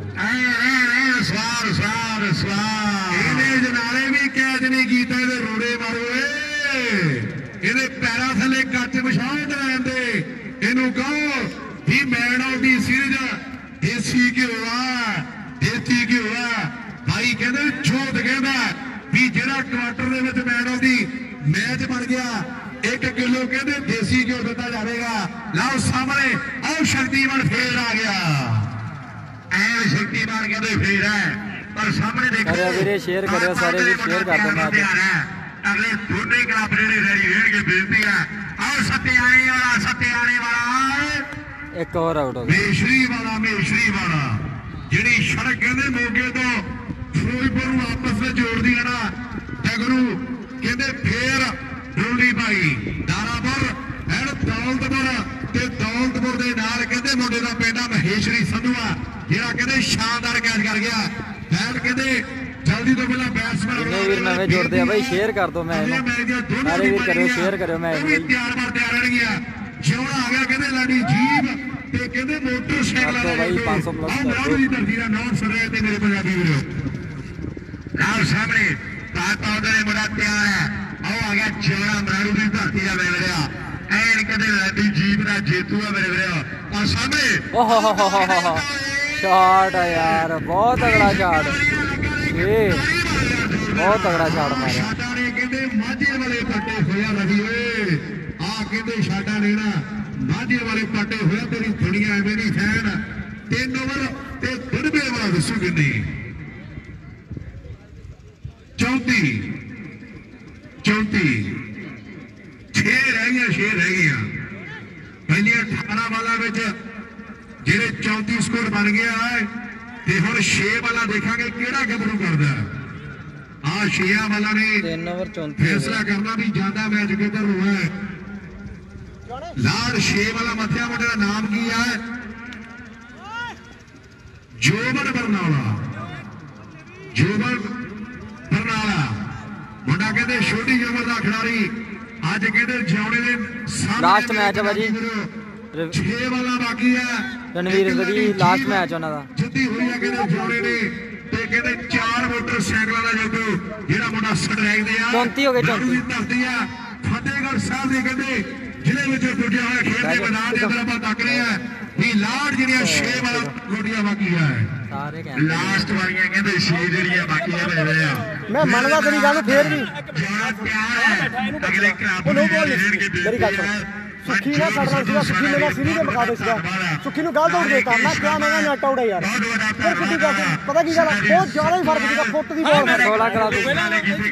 ਸਵਾਰ ਸਵਾਰ ਸਵਾਰ ਇਹਨੇ ਜਨਾਲੇ ਵੀ ਕੈਚ ਨਹੀਂ ਕੀਤਾ ਇਹਦੇ ਰੋੜੇ ਮਾਰੋ ਏ ਇਹਦੇ ਪੈਰਾਂ ਥੱਲੇ ਕੱਚ ਵਿਛਾਉ ਦਰਾਂਦੇ ਇਹਨੂੰ ਕਹੋ ਵੀ ਮੈਨ ਆਫ ਦੀ ਸੀਰੀਜ਼ ਦੇਸੀ ਘਿਓ ਆ ਦੇਸੀ ਘਿਓ ਆ ਭਾਈ ਕਹਿੰਦੇ ਜੋਤ ਕਹਿੰਦਾ ਵੀ ਜਿਹੜਾ ਕੁਆਟਰ ਦੇ ਵਿੱਚ ਮੈਨ ਆਫ ਦੀ ਮੈਚ ਬਣ ਗਿਆ ਇੱਕ ਕਿਲੋ ਕਹਿੰਦੇ ਦੇਸੀ ਘਿਓ ਦਿੱਤਾ ਜਾਵੇਗਾ ਲਓ ਸਾਹਮਣੇ ਆਹ ਸ਼ਕਤੀਮਾਨ ਫੇਰ ਆ ਗਿਆ ਐ ਸ਼ਕਤੀਮਾਨ ਕਹਿੰਦੇ ਫੇਰ ਹੈ ਪਰ ਸਾਹਮਣੇ ਦੇਖੋ ਅਰੇ ਵੀਰੇ ਸ਼ੇਅਰ ਕਰਿਓ ਸਾਰੇ ਵੀ ਸ਼ੇਅਰ ਕਰ ਦਿਓ ਮੈਚ ਅਗਲੇ ਦੋਨੇ ਕਲੱਬ ਜਿਹੜੇ ਰੈਡੀ ਰਹਿਣਗੇ ਬੇਨਤੀ ਆ ਆਓ ਸਤਿਆਣੇ ਵਾਲਾ ਸਤਿਆਣੇ ਵਾਲਾ ਇੱਕ ਹੋਰ ਆਊਟ ਹੋ ਗਿਆ ਮੇਸ਼ਰੀ ਵਾਲਾ ਮੇਸ਼ਰੀ ਵਾਲਾ ਜਿਹੜੀ ਸੜਕ ਕਹਿੰਦੇ ਮੋਗੇ ਤੋਂ ਫਿਰੋਜ਼ਪੁਰ ਨੂੰ ਆਪਸ ਵਿੱਚ ਜੋੜਦੀ ਹੈ ਨਾ ਟਗਰੂ ਕਹਿੰਦੇ ਫੇਰ ਰੋਲੀ ਭਾਈ ਦਾਰਾਪੁਰ ਐਨ ਦੌਲਤਪੁਰ ਤੇ ਦੌਲਤਪੁਰ ਦੇ ਨਾਲ ਕਹਿੰਦੇ ਮੁੰਡੇ ਦਾ ਪਿੰਡ ਆ ਮਹੇਸ਼ਰੀ ਸੰਧੂਆ ਜਿਹੜਾ ਕਹਿੰਦੇ ਸ਼ਾਨਦਾਰ ਕੈਚ ਕਰ ਗਿਆ ਬੈਟ ਕਹਿੰਦੇ ਜਲਦੀ ਤੋਂ ਪਹਿਲਾਂ ਬੈਟਸਮੈਨ ਜਿੰਨੇ ਵੀਰ ਨਵੇਂ ਜੁੜਦੇ ਆ ਬਾਈ ਸ਼ੇਅਰ ਕਰ ਦਿਓ ਮੈਚ ਨੂੰ ਸਾਰੇ ਵੀਰ ਕਰਿਓ ਸ਼ੇਅਰ ਕਰਿਓ ਮੈਚ ਨੂੰ ਤਿਆਰ ਬਰ ਤਿਆਰ ਰਹਿਣਗੀਆਂ ਜਿਉਣਾ ਆ ਗਿਆ ਕਹਿੰਦੇ ਲਾਡੀ ਜੀਪ ਤੇ ਕਹਿੰਦੇ ਮੋਟਰਸਾਈਕਲ ਵਾਲੇ ਬਾਈ ਪੰਜ ਸੌ ਪਲੱਸ ਕਰ ਦਿਓ ਦੀ ਧਰਤੀ ਦਾ ਨਾਮ ਸੁਣਿਆ ਤੇ ਮੇਰੇ ਪੰਜਾਬੀ ਵੀਰੋ ਨਾਲ ਸਾਹਮਣੇ ਪਾਤ ਆਉਂਦਾ ਹੈ ਮੁੰਡਾ ਤਿਆਰ ਹੈ ਆਓ ਆ ਗਿਆ ਜਿਉਣਾ ਮਰਾੜੂ ਦੀ ਧਰਤੀ ਦਾ ਮੇਰੇ ਵੀਰੋ ਐਨ ਕਹਿੰਦੇ ਲਾਡੀ ਜੀਪ ਦਾ ਜੇਤੂ ਆ ਮੇਰੇ ਵੀਰੋ ਆ ਸਾਹਮਣੇ ਓਹ ਹੋ ਹੋ ਹੋ ਹੋ ਸ਼ਾਟ ਆ ਯਾਰ ਬਹੁਤ ਤਗੜਾ ਸ਼ਾਟ ਇਹ ਬਹੁਤ ਤਗੜਾ ਸ਼ਾਟ ਮਾਰਿਆ ਸ਼ਾਟਾਂ ਨੇ ਕਹਿੰਦੇ ਮਾਝੇ ਵਾਲੇ ਪੱਟੇ ਹੋਇਆ ਰਵੀ ਓਏ ਆ ਕਹਿੰਦੇ ਸ਼ਾਟਾਂ ਨੇ ਨਾ ਮਾਝੇ ਵਾਲੇ ਪੱਟੇ ਹੋਇਆ ਤੇਰੀ ਦੁਨੀਆ ਐਵੇਂ ਨਹੀਂ ਫੈਨ ਤਿੰਨ ਓਵਰ ਤੇ ਦੁਰਬੇ ਵਾਲਾ ਦੱਸੂ ਕਿੰਨੀ ਚੌਂਤੀ ਵਾਲਾ ਵਿੱਚ ਜਿਹੜੇ ਚੌਂਤੀ ਸਕੋਰ ਬਣ ਗਿਆ ਹੈ ਤੇ ਹੁਣ ਛੇ ਵਾਲਾ ਦੇਖਾਂਗੇ ਕਿਹੜਾ ਗੱਭਰੂ ਕਰਦਾ ਆ। ਛੇਆਂ ਵਾਲਾ ਨੇ ਤਿੰਨ ਓਵਰ ਚੌਂਤੀ ਫੈਸਲਾ ਕਰਨਾ ਵੀ ਜਾਂਦਾ ਮੈਚ ਕਿੱਧਰ ਨੂੰ ਹੈ। ਲਾਲ ਛੇ ਵਾਲਾ ਮੱਥਿਆ ਮੁੰਡੇ ਦਾ ਨਾਮ ਕੀ ਹੈ? ਜੋਬਨ ਬਰਨਾਲਾ। ਜੋਬਨ ਬਰਨਾਲਾ ਮੁੰਡਾ ਕਹਿੰਦੇ ਛੋਟੀ ਉਮਰ ਦਾ ਖਿਡਾਰੀ ਅੱਜ ਕਹਿੰਦੇ ਜਿਉਣੇ ਦੇ ਲਾਸਟ ਮੈਚ ਹੈ ਭਾਜੀ ਛੇ ਵਾਲਾ ਬਾਕੀ ਹੈ। ਰਣਵੀਰ ਦੀ ਲਾਸਟ ਮੈਚ ਉਹਨਾਂ ਦਾ ਜਿੱਤੀ ਹੋਈ ਹੈ ਕਹਿੰਦੇ ਜਿਉਣੇ ਨੇ ਤੇ ਕਹਿੰਦੇ ਚਾਰ ਮੋਟਰਸਾਈਕਲਾਂ ਦਾ ਜੋਗੂ ਜਿਹੜਾ ਮੁੰਡਾ ਸਟਰੈਕ ਦੇ ਆ ਚੌਂਤੀ ਹੋ ਗਏ ਚੌਂਤੀ ਧਰਤੀ ਆ ਫਤਿਹਗੜ੍ਹ ਸਾਹਿਬ ਦੇ ਕਹਿੰਦੇ ਜ਼ਿਲ੍ਹੇ ਵਿੱਚ ਗੁੱਡਿਆ ਹੋਇਆ ਖੇਡ ਦੇ ਮੈਦਾਨ ਦੇ ਅੰਦਰ ਆਪਾਂ ਤੱਕ ਰਹੇ ਆ ਵੀ ਲਾੜ ਜਿਹੜੀਆਂ ਛੇ ਵਾਲਾ ਗੁੱਡੀਆਂ ਬਾਕੀ ਆ ਸਾਰੇ ਕਹਿੰਦੇ ਲਾਸਟ ਵਾਲੀਆਂ ਕਹਿੰਦੇ ਛੇ ਜਿਹੜੀਆਂ ਬਾਕੀਆਂ ਰਹੇ ਆ। ਮੈਂ ਮੰਨਦਾ ਤੇਰੀ ਗੱਲ ਫੇਰ ਵੀ ਬੜਾ ਪਿਆਰ ਹੈ ਅਗਲੇ ਕਰਾਪ ਨੂੰ ਮੇਰੀ ਗੱਲ ਸੁਣ। ਸੁੱਖੀ ਨਾ ਸਾਡਾ ਸੀਗਾ ਸੁੱਖੀ ਮੇਰਾ ਸਿਰੀ ਦੇ ਮੁਕਾਬਲੇ ਸੀਗਾ ਸੁੱਖੀ ਨੂੰ ਗੱਲ ਦੌੜ ਦੇਤਾ ਮੈਂ ਕਿਹਾ ਮੈਂ ਨੱਟ ਆਉੜਾ ਯਾਰ ਫਿਰ ਕਿੱਡੀ ਗੱਲ ਪਤਾ ਕੀ ਗੱਲ ਬਹੁਤ ਜ਼ਿਆਦਾ ਹੀ ਫਰਕ ਸੀਗਾ ਫੁੱਟ ਦੀ ਬਾਲ ਸੋਲਾਂ ਕਰਾ ਦੂ ਮੈਂ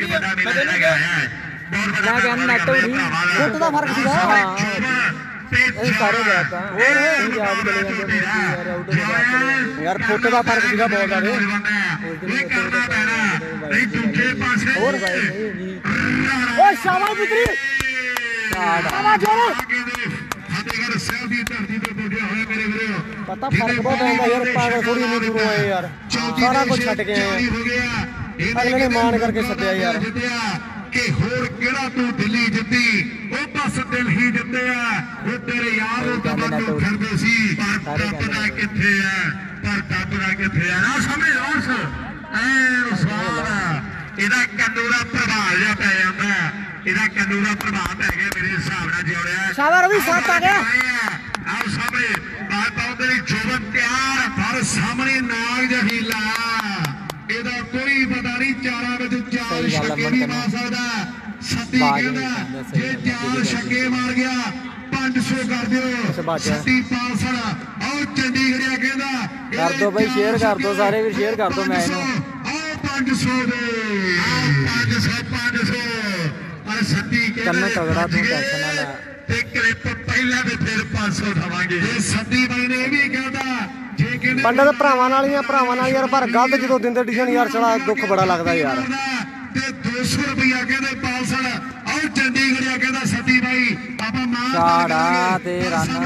ਮੈਂ ਕਹਿੰਦਾ ਨੈਟ ਉੜੀ ਫੁੱਟ ਦਾ ਫਰਕ ਸੀਗਾ ਇਹ ਸਾਰੇ ਬਾਤ ਆ ਹੋਰ ਇਹ ਯਾਦ ਚਲੇ ਜਾਂਦੇ ਯਾਰ ਆਊਟ ਯਾਰ ਫੁੱਟ ਦਾ ਫਰਕ ਸੀਗਾ ਬਾਲ ਦਾ ਇਹ ਕਰਨਾ ਪੈਣਾ ਨਹੀਂ ਦੂਜੇ ਪਾਸੇ ਹੋਰ ਭਾਈ ਨਹੀਂ ਓਏ ਸ਼ਾਬਾਸ਼ ਪੁੱਤਰੀ ਸ਼ਾਬਾਸ਼ ਜੋਰ ਫਤਿਹਗੜ੍ਹ ਸਾਹਿਬ ਦੀ ਧਰਤੀ ਤੇ ਪੁੱਜਿਆ ਹੋਇਆ ਮੇਰੇ ਵੀਰੋ ਪਤਾ ਫਰਕ ਬਹੁਤ ਪੈਂਦਾ ਯਾਰ ਪਾਗਲ ਥੋੜੀ ਇੰਨੀ ਦੂਰੋਂ ਆਏ ਯਾਰ ਸਾਰਾ ਕੁਝ ਛੱਡ ਕੇ ਆਏ ਹੋ ਗਿਆ ਅਗਲੇ ਨੇ ਮਾਣ ਕਰਕੇ ਸੱਦਿਆ ਯਾਰ ਕਿ ਹੋਰ ਕਿਹੜਾ ਤੂੰ ਦਿੱਲੀ ਜਿੱਤੀ ਉਹ ਬਸ ਦਿਲ ਹੀ ਜਿੱਤਿਆ ਉਹ ਤੇਰੇ ਯਾਰ ਉਹ ਤਾਂ ਮੈਨੂੰ ਫਿਰਦੇ ਸੀ ਪਰ ਰੱਬ ਦਾ ਕਿੱਥੇ ਆ ਪਰ ਰੱਬ ਦਾ ਕਿੱਥੇ ਆ ਨਾ ਸਮਝ ਉਸ ਐ ਸਵਾਲ ਇਹਦਾ ਕੰਨੂ ਦਾ ਪ੍ਰਭਾਵ ਜਿਹਾ ਪੈ ਜਾਂਦਾ ਇਹਦਾ ਕੰਨੂ ਦਾ ਪ੍ਰਭਾਵ ਪੈ ਗਿਆ ਮੇਰੇ ਹਿਸਾਬ ਨਾਲ ਜੋੜਿਆ ਸ਼ਾਬਾਸ਼ ਰਵੀ ਸਾਥ ਆ ਗਿਆ ਆਓ ਸਾਹਮਣੇ ਬਾਤ ਬਾਤ ਦੇ ਜੋਬਨ ਤਿਆਰ ਪਰ ਸਾਹਮਣੇ ਨਾਗ ਜਹੀਲਾ ਇਹਦਾ ਕੋਈ ਪਤਾ ਨਹੀਂ ਚਾਰਾਂ ਵਿੱਚ ਚਾਰ ਛੱਕੇ ਵੀ ਮਾਰ ਸਕਦਾ ਸੱਤੀ ਕਹਿੰਦਾ ਜੇ ਚਾਰ ਛੱਕੇ ਮਾਰ ਗਿਆ ਪੰਜ ਸੌ ਕਰ ਦਿਓ ਸੱਤੀ ਪਾਲਸਣ ਆਓ ਚੰਡੀਗੜ੍ਹਿਆ ਕਹਿੰਦਾ ਕਰ ਦੋ ਬਾਈ ਸ਼ੇਅਰ ਕਰ ਦੋ ਸਾਰੇ ਵੀ ਸ਼ੇਅਰ ਕਰ ਦੋ ਮੈਚ ਨੂੰ ਆਓ ਪੰਜ ਸੌ ਦੇ ਆਓ ਪੰਜ ਸੌ ਪੰਜ ਸੌ ਪਰ ਸੱਤੀ ਕੰਨ ਤਗੜਾ ਤੂੰ ਟੈਨਸ਼ਨ ਨਾ ਲੈ ਤੇ ਕਲਿੱਪ ਪਹਿਲਾਂ ਤੇ ਫਿਰ ਪੰਜ ਸੌ ਉਠਾਵਾਂਗੇ ਇਹ ਸੱਤੀ ਬਾਈ ਨੇ ਇਹ ਵੀ ਕਹਿੰਦਾ ਜੇ ਕਹਿੰਦੇ ਪੰਡਤ ਭਰਾਵਾਂ ਨਾਲ ਹੀ ਆ ਭਰਾਵਾਂ ਨਾਲ ਯਾਰ ਪਰ ਗਲਤ ਜਦੋਂ ਦਿੰਦੇ ਡਿਸੀਜਨ ਯਾਰ ਚਲਾ ਦੁੱਖ ਬੜਾ ਲੱਗਦਾ ਯਾਰ ਤੇ ਦੋ ਸੌ ਰੁਪਇਆ ਕਹਿੰਦੇ ਪਾਲਸਣ ਆਓ ਚੰਡੀਗੜ੍ਹਿਆ ਕਹਿੰਦਾ ਸੱਤੀ ਬਾਈ ਆਪਾਂ ਮਾਂ ਚਾੜਾ ਤੇ ਰਨ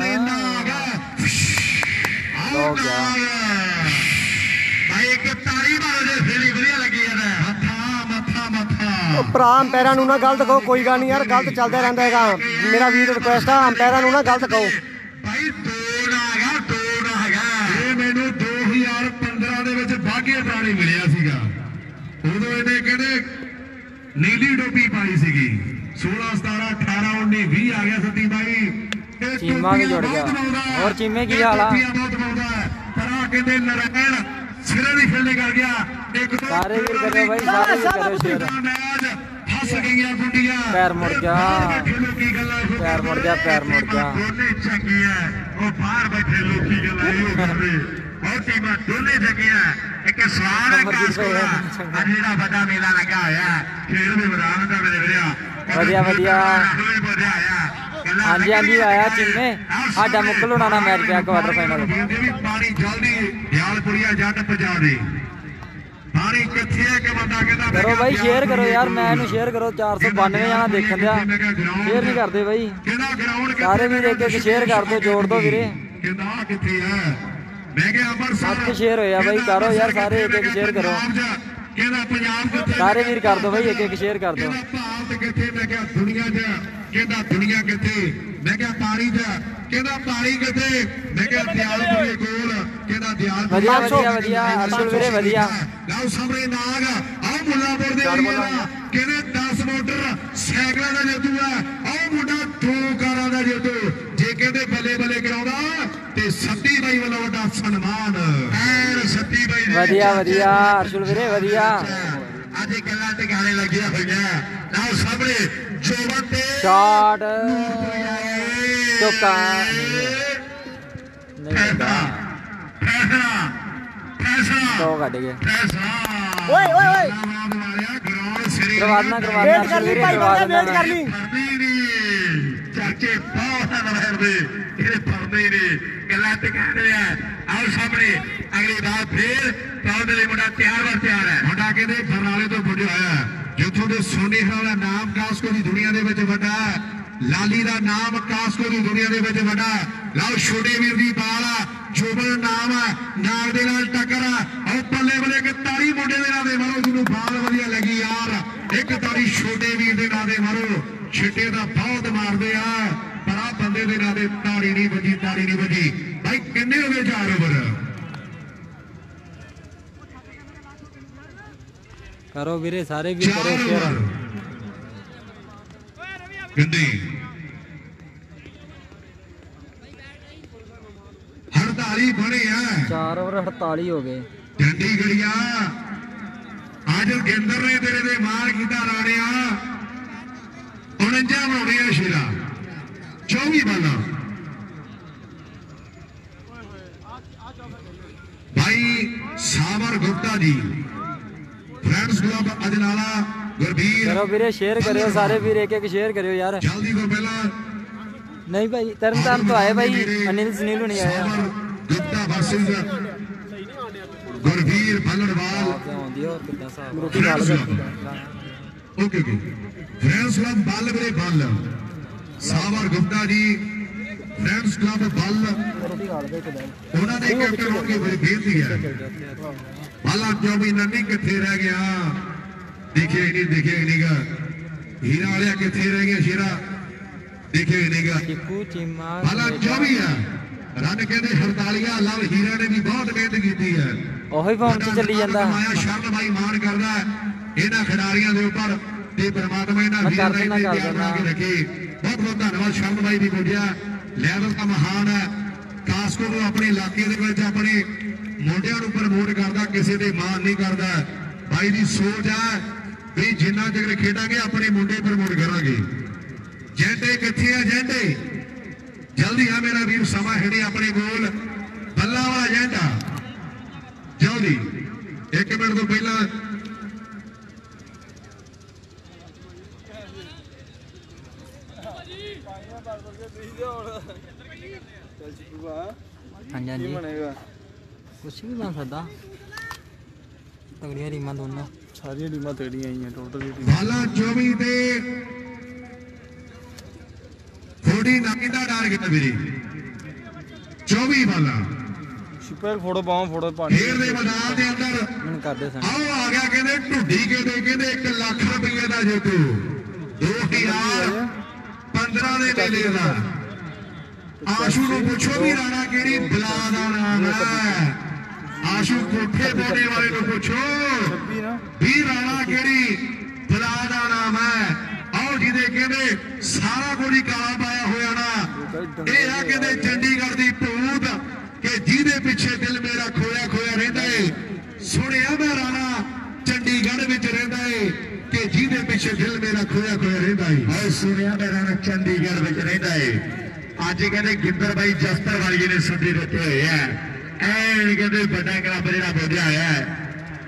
ਹੋ ਗਿਆ ਭਾਈ ਇੱਕ ਤਾੜੀ ਮਾਰੋ ਜੇ ਫੇਰੀ ਵਧੀਆ ਲੱਗੀ ਜਾਂਦਾ ਮੱਥਾ ਮੱਥਾ ਮੱਥਾ ਉਹ ਭਰਾ ਅੰਪੈਰਾਂ ਨੂੰ ਨਾ ਗਲਤ ਕਹੋ ਕੋਈ ਗੱਲ ਨਹੀਂ ਯਾਰ ਗਲਤ ਚੱਲਦਾ ਰਹਿੰਦਾ ਹੈਗਾ ਮੇਰਾ ਵੀਰ ਰਿਕੁਐਸਟ ਆ ਅੰਪੈਰਾਂ ਨੂੰ ਨਾ ਗਲਤ ਕਹੋ ਭਾਈ ਦੋ ਨਾ ਹੈਗਾ ਦੋ ਨਾ ਹੈਗਾ ਇਹ ਮੈਨੂੰ ਦੋ ਹਜ਼ਾਰ ਪੰਦਰਾਂ ਦੇ ਵਿੱਚ ਬਾਗੇ ਪ੍ਰਾਣੀ ਮਿਲਿਆ ਸੀਗਾ ਉਦੋਂ ਇਹਨੇ ਕਹਿੰਦੇ ਨੀਲੀ ਟੋਪੀ ਪਾਈ ਸੀਗੀ ਸੋਲਾਂ ਸਤਾਰਾਂ ਅਠਾਰਾਂ ਉੱਨੀ ਵੀਹ ਆ ਗਿਆ ਸੱਤੀ ਬਾਈ ਚੀਮਾ ਵੀ ਜੁੜ ਗਿਆ ਹੋਰ ਚੀਮੇ ਕੀ ਹਾਲ ਆ ਬਹੁਤ ਪਾਉਂਦਾ ਪਰ ਆ ਕਹਿੰਦੇ ਨਰਾਇਣ ਸਿਰੇ ਦੀ ਖੇਲੇ ਕਰ ਗਿਆ ਇੱਕ ਦੋ ਸਾਰੇ ਵੀਰ ਕਰਿਓ ਬਾਈ ਸਾਰੇ ਵੀਰ ਕਰਿਓ ਸ਼ੇਅਰ ਫਸ ਗਈਆਂ ਗੁੱਡੀਆਂ ਪੈਰ ਮੁੜ ਗਿਆ ਲੋਕੀ ਗੱਲਾਂ ਪੈਰ ਮੁੜ ਗਿਆ ਪੈਰ ਮੁੜ ਗਿਆ ਦੋਨੇ ਚੰਗੀਆਂ ਉਹ ਬਾਹਰ ਬੈਠੇ ਲੋਕੀ ਗੱਲਾਂ ਇਹੋ ਕਰਦੇ ਉਹ ਟੀਮਾਂ ਦੋਨੇ ਚੰਗੀਆਂ ਇੱਕ ਸਵਾਲ ਹੈ ਕਾਸਕੋਰਾ ਆ ਜਿਹੜਾ ਵੱਡਾ ਮੇਲਾ ਲੱਗਾ ਹੋਇਆ ਖੇਡ ਦੇ ਮੈਦਾਨ ਦਾ ਮੇਰੇ ਵੀਰਿਆ ਵਧੀਆ ਵਧੀਆ ਵਧੀਆ ਆਇਆ ਹਾਂਜੀ ਹਾਂਜੀ ਆਇਆ ਚੀਮੇ ਸਾਡਾ ਮੁੱਕਲ ਹੋਣਾ ਨਾ ਮੈਚ ਪਿਆ ਕੁਆਟਰ ਫਾਈਨਲ ਵੀ ਪਾਣੀ ਜਲਦੀ ਦਿਆਲਪੁਰੀਆ ਜੱਟ ਪਜਾ ਦੇ ਪਾਣੀ ਕਿੱਥੇ ਹੈ ਕਿ ਬੰਦਾ ਕਹਿੰਦਾ ਕਰੋ ਬਾਈ ਸ਼ੇਅਰ ਕਰੋ ਯਾਰ ਮੈਂ ਇਹਨੂੰ ਸ਼ੇਅਰ ਕਰੋ ਚਾਰ ਸੌ ਬਾਨਵੇਂ ਜਣਾ ਦੇਖਣ ਦਿਆ ਸ਼ੇਅਰ ਨਹੀਂ ਕਰਦੇ ਬਾਈ ਕਿਹੜਾ ਗਰਾਊਂਡ ਸਾਰੇ ਵੀਰ ਇੱਕ ਇੱਕ ਸ਼ੇਅਰ ਕਰ ਦਿਓ ਜੋੜ ਦਿਓ ਵੀਰੇ ਕਹਿੰਦਾ ਕਿੱਥੇ ਹੈ ਮੈਂ ਕਿਹਾ ਅੰਮ੍ਰਿਤਸਰ ਸੱਤ ਸ਼ੇਅਰ ਹੋਇਆ ਬਾਈ ਕਰੋ ਯਾਰ ਸਾਰੇ ਇੱਕ ਇੱਕ ਸ਼ੇਅਰ ਕਰੋ ਕਹਿੰਦਾ ਪੰਜਾਬ ਕਿੱਥੇ ਸਾਰੇ ਵੀਰ ਕਰ ਦਿਓ ਬਾਈ ਇੱਕ ਇੱਕ ਸ਼ੇਅਰ ਕਰ ਦਿਓ ਭਾਰਤ ਕਿੱਥੇ ਮੈਂ ਕਿਹਾ ਦੁਨੀਆ 'ਚ ਕਹਿੰਦਾ ਦੁਨੀਆ ਕਿੱਥੇ ਮੈਂ ਕਿਹਾ ਪਾਣੀ 'ਚ ਕਹਿੰਦਾ ਪਾਣੀ ਕਿੱਥੇ ਮੈਂ ਕਿਹਾ ਦਿਆਲਪੁਰੇ ਕੋਲ ਕਹਿੰਦਾ ਦਿਆਲਪੁਰ ਵਧੀਆ ਵਧੀਆ ਵਧੀਆ ਅਰਸ਼ੁਲ ਵੀਰੇ ਵਧੀਆ ਲਓ ਸਾਹਮਣੇ ਨਾਗ ਆਹ ਮੁੱਲਾਪੁਰ ਦੇ ਏਰੀਆ ਕਹਿੰਦੇ ਦਸ ਮੋਟਰ ਸਾਈਕਲਾਂ ਦਾ ਜੇਤੂ ਆ ਆਹ ਮੁੰਡਾ ਦੋ ਕਾਰਾਂ ਦਾ ਜੇਤੂ ਜੇ ਕਹਿੰਦੇ ਬੱਲੇ ਬੱਲੇ ਕਰਾਉਂਦਾ ਤੇ ਸੱਤੀ ਬਾਈ ਵੱਲੋਂ ਵੱਡਾ ਸਨਮਾਨ ਐਨ ਸੱਤੀ ਬਾਈ ਵਧੀਆ ਵਧੀਆ ਅਰਸ਼ੁਲ ਵੀਰੇ ਵਧੀਆ ਅੱਜ ਗੱਲਾਂ ਟਿਕਾਣੇ ਲੱਗੀਆਂ ਹੋਈਆਂ ਲਓ ਸਾਹਮਣੇ ਜੋਬਨ ਤੇ ਸ਼ਾਟ ਚੁੱਕਾ ਨਹੀਂ ਫੈਸਲਾ ਫੈਸਲਾ ਫੈਸਲਾ ਦੋ ਕੱਢ ਗਏ ਫੈਸਲਾ ਓਏ ਓਏ ਓਏ ਕਰਵਾਦਨਾ ਕਰਵਾਦਨਾ ਵੇਟ ਕਰ ਲਈ ਭਾਈ ਬੰਦਾ ਵੇਟ ਕਰ ਲਈ ਚੱਕ ਬੱਚੇ ਬਹੁਤ ਨਵਹਿਰ ਦੇ ਇਹਦੇ ਪਰਦੇ ਨੇ ਗੱਲਾਂ ਤੇ ਕਹਿ ਰਹੇ ਆ। ਆਓ ਸਾਹਮਣੇ ਅਗਲੀ ਵਾਰ ਫੇਰ ਪਾਉਣ ਦੇ ਲਈ ਮੁੰਡਾ ਤਿਆਰ ਵਰ ਤਿਆਰ ਹੈ। ਮੁੰਡਾ ਕਹਿੰਦੇ ਬਰਨਾਲੇ ਤੋਂ ਪੁੱਜਿਆ ਹੋਇਆ, ਜਿੱਥੋਂ ਦੇ ਸੋਨੀ ਹਰਾ ਦਾ ਨਾਮ ਕਾਸਕੋ ਦੀ ਦੁਨੀਆ ਦੇ ਵਿੱਚ ਵੱਡਾ, ਲਾਲੀ ਦਾ ਨਾਮ ਕਾਸਕੋ ਦੀ ਦੁਨੀਆ ਦੇ ਵਿੱਚ ਵੱਡਾ। ਲਓ ਛੋਟੇ ਵੀਰ ਦੀ ਬਾਲ ਆ, ਜੋਬਨ ਨਾਮ ਆ, ਨਾਲ ਦੇ ਨਾਲ ਟੱਕਰ ਆ। ਆਓ ਪੱਲੇ ਬੱਲੇ ਇੱਕ ਤਾੜੀ ਮੁੰਡੇ ਦੇ ਨਾਂ ਦੇ ਮਾਰੋ ਜਿਹਨੂੰ ਬਾਲ ਵਧੀਆ ਲੱਗੀ ਯਾਰ। ਇੱਕ ਤਾੜੀ ਛੋਟੇ ਵੀਰ ਦੇ ਨਾਂ ਦੇ ਮਾਰੋ। ਛਿੱਟੇ ਦਾ ਬਹੁਤ ਮਾਰਦੇ ਆ ਪਰ ਆ ਬੰਦੇ ਦੇ ਨਾਂ ਦੇ ਤਾੜੀ ਨਹੀਂ ਵੱਜੀ, ਤਾੜੀ ਨਹੀਂ ਵੱਜੀ। ਭਾਈ ਕਿੰਨੇ ਹੋ ਗਏ ਚਾਰ ਓਵਰ? ਕਰੋ ਵੀਰੇ ਸਾਰੇ ਵੀ ਕਰੋ ਸ਼ੇਅਰ। ਗੰਦੀ ਅੜਤਾਲੀ ਬਣੇ ਆ, ਚਾਰ ਓਵਰ ਅੜਤਾਲੀ ਹੋ ਗਏ। ਚੰਡੀਗੜ੍ਹੀਆ ਅੱਜ ਗੇਂਦਰ ਨੇ ਤੇਰੇ ਦੇ ਮਾਰ ਕੀਤਾ ਰਾਣਿਆ। ਉਣੰਜਾ ਬਣਾਉਣੇ ਆ ਸ਼ੇਰਾ, ਚੌਵੀ ਬਾਲਾਂ। ਭਾਈ sour Gupta ji friends club Ajnala Gurbir. ਕਰੋ ਵੀਰੇ ਸ਼ੇਅਰ ਕਰਿਓ ਸਾਰੇ ਵੀਰ, ਇੱਕ ਇੱਕ ਸ਼ੇਅਰ ਕਰਿਓ ਯਾਰ। ਜਲਦੀ ਤੋਂ ਪਹਿਲਾਂ ਨਹੀਂ ਭਾਈ ਤਰਨ ਤਾਰਨ ਤੋਂ ਆਏ ਭਾਈ, ਅਨਿਲ ਸੁਨੀਲ ਨਹੀਂ ਆਇਆ। ਸਾਵਰ ਗੁਪਤਾ ਵਰਸਸ ਗੁਰਬੀਰ ਭੱਲੜਵਾਲ। ਆਉਂਦੀ ਹੋਰ ਕਿੱਦਾਂ ਸਾਹਿਬ ਓਕੇ ਓਕੇ ਫਰੈਂਡਸ ਕਲੱਬ ਬੱਲ ਵੀਰੇ ਬੱਲ। Sour Gupta ji friends club ਬੱਲ, ਉਹਨਾਂ ਦੇ ਕੈਪਟਨ ਹੋਣ ਕੇ ਬੜੀ ਬੇਨਤੀ ਹੈ। ਬਾਲਾ ਚੌਵੀ ਨੰਨੀ ਕਿੱਥੇ ਰਹਿ ਗਿਆ? ਦੇਖਿਆ ਹੀ ਨਹੀਂ, ਦੇਖਿਆ ਹੀ ਨਹੀਂਗਾ। ਹੀਰਾ ਵਾਲਿਆ ਕਿੱਥੇ ਰਹਿ ਗਿਆ ਸ਼ੇਰਾ? ਦੇਖਿਆ ਹੀ ਨਹੀਂਗਾ। ਚਿੱਕੂ ਚੀਮਾ ਬਾਲਾ ਚੌਵੀ ਆ ਰਨ ਕਹਿੰਦੇ ਅੜਤਾਲੀਆਂ। ਲਵ ਹੀਰਾ ਨੇ ਵੀ ਬਹੁਤ ਮਿਹਨਤ ਕੀਤੀ ਹੈ। ਉਹੀ ਫਾਰਮ 'ਚ ਚੱਲੀ ਜਾਂਦਾ। ਮਾਇਆ ਸ਼ਰਨ ਭਾਈ ਮਾਣ ਕਰਦਾ ਇਹਨਾਂ ਖਿਡਾਰੀਆਂ ਦੇ ਉੱਪਰ ਤੇ ਪਰਮਾਤਮਾ ਇਹਨਾਂ ਵੀਰਾਂ ਦਾ ਇੰਤਜ਼ਾਮ ਬਣਾ ਕੇ ਰੱਖੇ। ਬਹੁਤ ਬਹੁਤ ਧੰਨਵਾਦ ਸ਼ਰਨ ਭਾਈ ਦੀ ਪੁੱਜਿਆ। ਲੈਵਲ ਦਾ ਮਹਾਨ ਹੈ। ਕਾਸਕੋ ਨੂੰ ਆਪਣੇ ਇਲਾਕੇ ਦੇ ਵਿੱਚ ਆਪਣੇ ਮੁੰਡਿਆਂ ਨੂੰ ਪ੍ਰਮੋਟ ਕਰਦਾ, ਕਿਸੇ ਦੇ ਮਾਣ ਨਹੀਂ ਕਰਦਾ। ਭਾਈ ਦੀ ਸੋਚ ਹੈ ਵੀ ਜਿੰਨਾ ਚਿਰ ਖੇਡਾਂਗੇ ਆਪਣੇ ਮੁੰਡੇ ਪ੍ਰਮੋਟ ਕਰਾਂਗੇ। ਜੈਂਡੇ ਕਿੱਥੇ ਆ ਜੈਂਡੇ? ਜਲਦੀ ਆ ਮੇਰਾ ਵੀਰ, ਸਮਾਂ ਹੈ ਨਹੀਂ ਆਪਣੇ ਕੋਲ। ਬੱਲਾ ਵਾਲਾ ਜੈਂਡਾ ਜਲਦੀ, ਇੱਕ ਮਿੰਟ ਤੋਂ ਪਹਿਲਾਂ ਹਾਂਜੀ ਹਾਂਜੀ ਕੁਛ ਵੀ ਬਣ ਸਕਦਾ। ਤਗੜੀਆਂ ਰੀਮਾਂ ਦੋਨੋਂ, ਸਾਰੀਆਂ ਟੀਮਾਂ ਤੇੜੀਆਂ ਆਈਆਂ ਟੋਟਲ। ਬਾਲਾ ਚੌਵੀ ਤੇ ਥੋੜੀ ਨਾਕੀ ਦਾ ਟਾਰਗੇਟ ਵੀਰੇ, ਚੌਵੀ ਬਾਲਾ। ਸ਼ਿਪਰ ਫੋਟੋ ਪਾਵਾਂ, ਫੋਟੋ ਪਾਣੀ ਖੇਡ ਦੇ ਮੈਦਾਨ ਦੇ ਅੰਦਰ ਮੈਨੂੰ ਕਰਦੇ ਸਨ। ਆਓ ਆ ਗਿਆ ਕਹਿੰਦੇ ਢੁੱਡੀ ਕਹਿੰਦੇ ਕਹਿੰਦੇ ਇੱਕ ਲੱਖ ਰੁਪਏ ਦਾ ਜੇਤੂ, ਦੋ ਹਜ਼ਾਰ ਪੰਦਰਾਂ ਦੇ ਮੇਲੇ ਦਾ। ਆਸ਼ੂ ਨੂੰ ਪੁੱਛੋ ਵੀ ਰਾਣਾ ਕਿਹੜੀ ਬਲਾ ਦਾ ਨਾਮ ਹੈ? ਆਸ਼ੂ ਕੋਠੇ ਪਾਉਣੇ ਵਾਲੇ ਨੂੰ ਪੁੱਛੋ ਵੀ ਰਾਣਾ ਕਿਹੜੀ ਬਲਾ ਦਾ ਨਾਮ ਹੈ? ਆਓ ਜਿਹਦੇ ਕਹਿੰਦੇ ਸਾਰਾ ਕੁਝ ਹੀ ਕਾਲਾ ਪਾਇਆ ਹੋਇਆ ਨਾ, ਇਹ ਆ ਕਹਿੰਦੇ ਚੰਡੀਗੜ੍ਹ ਦੀ ਭੂਤ ਕਿ ਜਿਹਦੇ ਪਿੱਛੇ ਦਿਲ ਮੇਰਾ ਖੋਇਆ ਖੋਇਆ ਰਹਿੰਦਾ ਏ। ਸੁਣਿਆ ਮੈਂ ਰਾਣਾ ਚੰਡੀਗੜ੍ਹ ਵਿੱਚ ਰਹਿੰਦਾ ਏ ਕਿ ਜਿਹਦੇ ਪਿੱਛੇ ਦਿਲ ਮੇਰਾ ਖੋਇਆ ਖੋਇਆ ਰਹਿੰਦਾ ਏ। ਆਓ ਸੁਣਿਆ ਮੈਂ ਰਾਣਾ ਚੰਡੀਗੜ੍ਹ ਵਿੱਚ ਰਹਿੰਦਾ ਏ। ਅੱਜ ਕਹਿੰਦੇ ਗਿੱਦਰ ਬਾਈ ਜਸਤਰ ਵਾਲੀ ਨੇ ਸੱਦੇ ਦਿੱਤੇ ਹੋਏ ਆ। ਐਨ ਕਹਿੰਦੇ ਵੱਡਾ ਕਲੱਬ ਜਿਹੜਾ ਬੋਲਿਆ ਹੋਇਆ ਹੈ।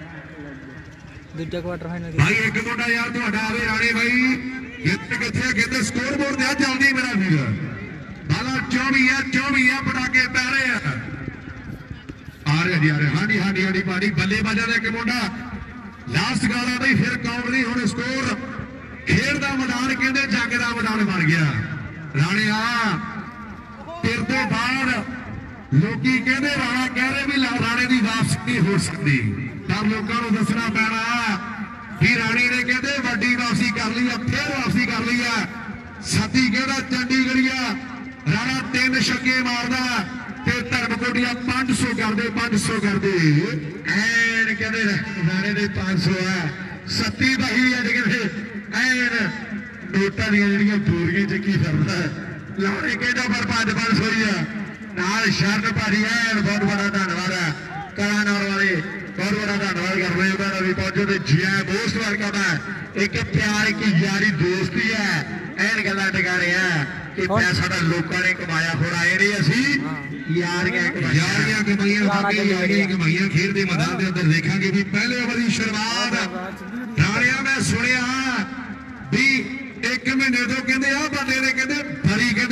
ਦੂਜਾ ਕੁਆਟਰ ਫਾਈਨਲ ਭਾਈ ਇੱਕ ਮੁੰਡਾ ਯਾਰ ਤੁਹਾਡਾ ਆਵੇ ਰਾਣੇ ਬਾਈ, ਜਿੱਤ ਕਿੱਥੇ ਆ? ਕਹਿੰਦੇ ਸਕੋਰ ਬੋਰਡ ਤੇ ਆ ਜਲਦੀ ਮੇਰਾ ਵੀਰ। ਬਾਲਾ ਚੌਵੀ ਆ, ਚੌਵੀ ਆ, ਪਟਾਕੇ ਪੈ ਰਹੇ ਆ। ਆ ਰਹੇ ਜੀ ਆ ਰਹੇ। ਹਾਂਜੀ ਹਾਂਜੀ ਹਾਂਜੀ ਭਾਜੀ ਬੱਲੇਬਾਜ਼ਾਂ ਦਾ ਇੱਕ ਮੁੰਡਾ ਲਾਸਟ ਗਾਲਾ ਬਈ ਫਿਰ ਕਾਊਂਟ ਨਹੀਂ, ਹੁਣ ਸਕੋਰ। ਖੇਡ ਦਾ ਮੈਦਾਨ ਕਹਿੰਦੇ ਜੱਗ ਦਾ ਮੈਦਾਨ ਬਣ ਗਿਆ। ਰਾਣਿਆ ਤੇਰੇ ਤੋਂ ਬਾਅਦ ਲੋਕੀ ਕਹਿੰਦੇ ਰਾਣਾ ਕਹਿ ਰਹੇ ਵੀ ਰਾਣੇ ਦੀ ਵਾਪਸੀ ਨਹੀਂ ਹੋ ਸਕਦੀ, ਪਰ ਲੋਕਾਂ ਨੂੰ ਦੱਸਣਾ ਪੈਣਾ ਵੀ ਰਾਣੇ ਨੇ ਕਹਿੰਦੇ ਵੱਡੀ ਵਾਪਸੀ ਕਰ ਲਈ ਆ, ਫਿਰ ਵਾਪਸੀ ਕਰ ਲਈ ਆ। ਸੱਤੀ ਕਹਿੰਦਾ ਚੰਡੀਗੜ੍ਹੀਆ ਰਾਣਾ ਤਿੰਨ ਛੱਕੇ ਮਾਰਦਾ ਤੇ ਧਰਮਕੋਟੀਆ ਪੰਜ ਸੌ ਕਰਦੇ, ਪੰਜ ਸੌ ਕਰਦੇ। ਐਨ ਕਹਿੰਦੇ ਰਾਣੇ ਦੇ ਪੰਜ ਸੌ ਆ। ਸੱਤੀ ਬਾਈ ਅੱਜ ਕਹਿੰਦੇ ਐਨ ਨੋਟਾਂ ਦੀਆਂ ਜਿਹੜੀਆਂ ਬੋਰੀਆਂ ਚੱਕੀ ਫਿਰਦਾ। ਲਾਉਣੇ ਕਹਿੰਦਾ ਪਰ ਪੰਜ ਪੰਜ ਸੌ ਹੀ ਆ। ਨਾਲ ਸ਼ਰਨ ਭਾਰੀ ਐਨ ਬਹੁਤ ਬੜਾ ਧੰਨਵਾਦ ਹੈ। ਕਲਾਨੌਰ ਵਾਲੇ ਬਹੁਤ ਬੜਾ ਧੰਨਵਾਦ ਕਰ ਰਹੇ ਉਹਨਾਂ ਦਾ ਵੀ ਪਹੁੰਚੋ ਤੇ ਜੀ ਆਇਆਂ ਮੋਸਟ ਵੈਲਕਮ ਹੈ। ਇੱਕ ਪਿਆਰ ਇੱਕ ਯਾਰੀ ਦੋਸਤੀ ਹੈ। ਐਨ ਗੱਲਾਂ ਟਿਕਾਣੇ ਆ ਕਿ ਪੈਸਾ ਤਾਂ ਲੋਕਾਂ ਨੇ ਕਮਾਇਆ, ਹੋਰ ਆਏ ਨਹੀਂ ਅਸੀਂ ਯਾਰੀਆਂ ਕਮਾਈਆਂ। ਯਾਰੀਆਂ ਕਮਾਈਆਂ ਬਾਕੀ ਯਾਰੀਆਂ ਕਮਾਈਆਂ ਖੇਡ ਦੇ ਮੈਦਾਨ ਦੇ ਅੰਦਰ ਦੇਖਾਂਗੇ ਵੀ ਪਹਿਲੇ ਓਵਰ ਦੀ ਸ਼ੁਰੂਆਤ ਰਾਣਿਆ ਮੈਂ ਸੁਣਿਆ ਵੀ ਇੱਕ ਮਹੀਨੇ ਤੋਂ ਕਹਿੰਦੇ ਆ ਬੰਦੇ ਨੇ ਕਹਿੰਦੇ ਬੜੀ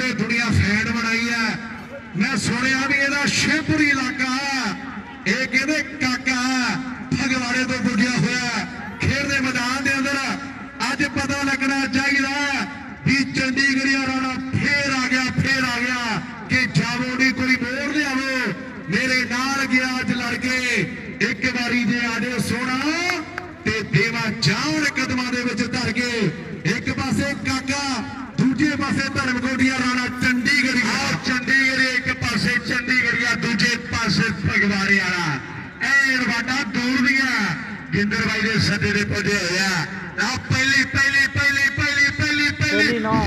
ਸੁਣਿਆ ਵੀ ਇਹਦਾ ਸ਼ੇਪੁਰੀ ਇਲਾਕਾ ਇਹ ਕਹਿੰਦੇ ਕਾਕਾ ਫਗਵਾੜੇ ਤੋਂ ਗੁੱਜਿਆ ਹੋਇਆ ਖੇਡ ਦੇ ਮੈਦਾਨ ਦੇ ਅੰਦਰ ਅੱਜ ਪਤਾ ਲੱਗਣਾ ਚਾਹੀਦਾ ਵੀ ਚੰਡੀਗੜ੍ਹੀਆ ਰਾਣਾ ਫੇਰ ਆ ਗਿਆ ਫੇਰ ਆ ਗਿਆ ਕਿ ਜਾਵੋ ਨਹੀਂ ਕੋਈ ਮੋੜ ਲਿਆਵੋ ਮੇਰੇ ਨਾਲ ਗਿਆ ਅੱਜ ਲੜ ਕੇ ਇੱਕ ਵਾਰੀ ਜੇ ਆਜੇ ਸੋਣਾ ਤੇ ਦੇਵਾ ਜਾਣ ਕਦਮਾਂ ਦੇ ਵਿੱਚ ਧਰ ਕੇ ਇੱਕ ਪਾਸੇ ਕਾਕਾ ਦੂਜੇ ਪਾਸੇ ਧਰਮਕੋਟੀਆ ਰਾਣਾ ਚੰਡੀਗੜ੍ਹੀਆ ਚੰਡੀਗੜ੍ਹੀਆ ਇੱਕ ਪਾਸੇ ਚੰਡੀਗੜ੍ਹੀਆ ਦੂਜੇ ਪਾਸੇ ਫਗਵਾੜੇ ਵਾਲਾ ਐਨ ਵਾਟਾ ਦੂਰ ਦੀਆਂ ਗਿੰਦਰ ਬਾਈ ਦੇ ਸੱਦੇ ਦੇ ਪੁੱਜੇ ਹੋਇਆ ਆ ਪਹਿਲੀ ਪਹਿਲੀ ਪਹਿਲੀ ਪਹਿਲੀ ਪਹਿਲੀ ਪਹਿਲੀ ਨੌ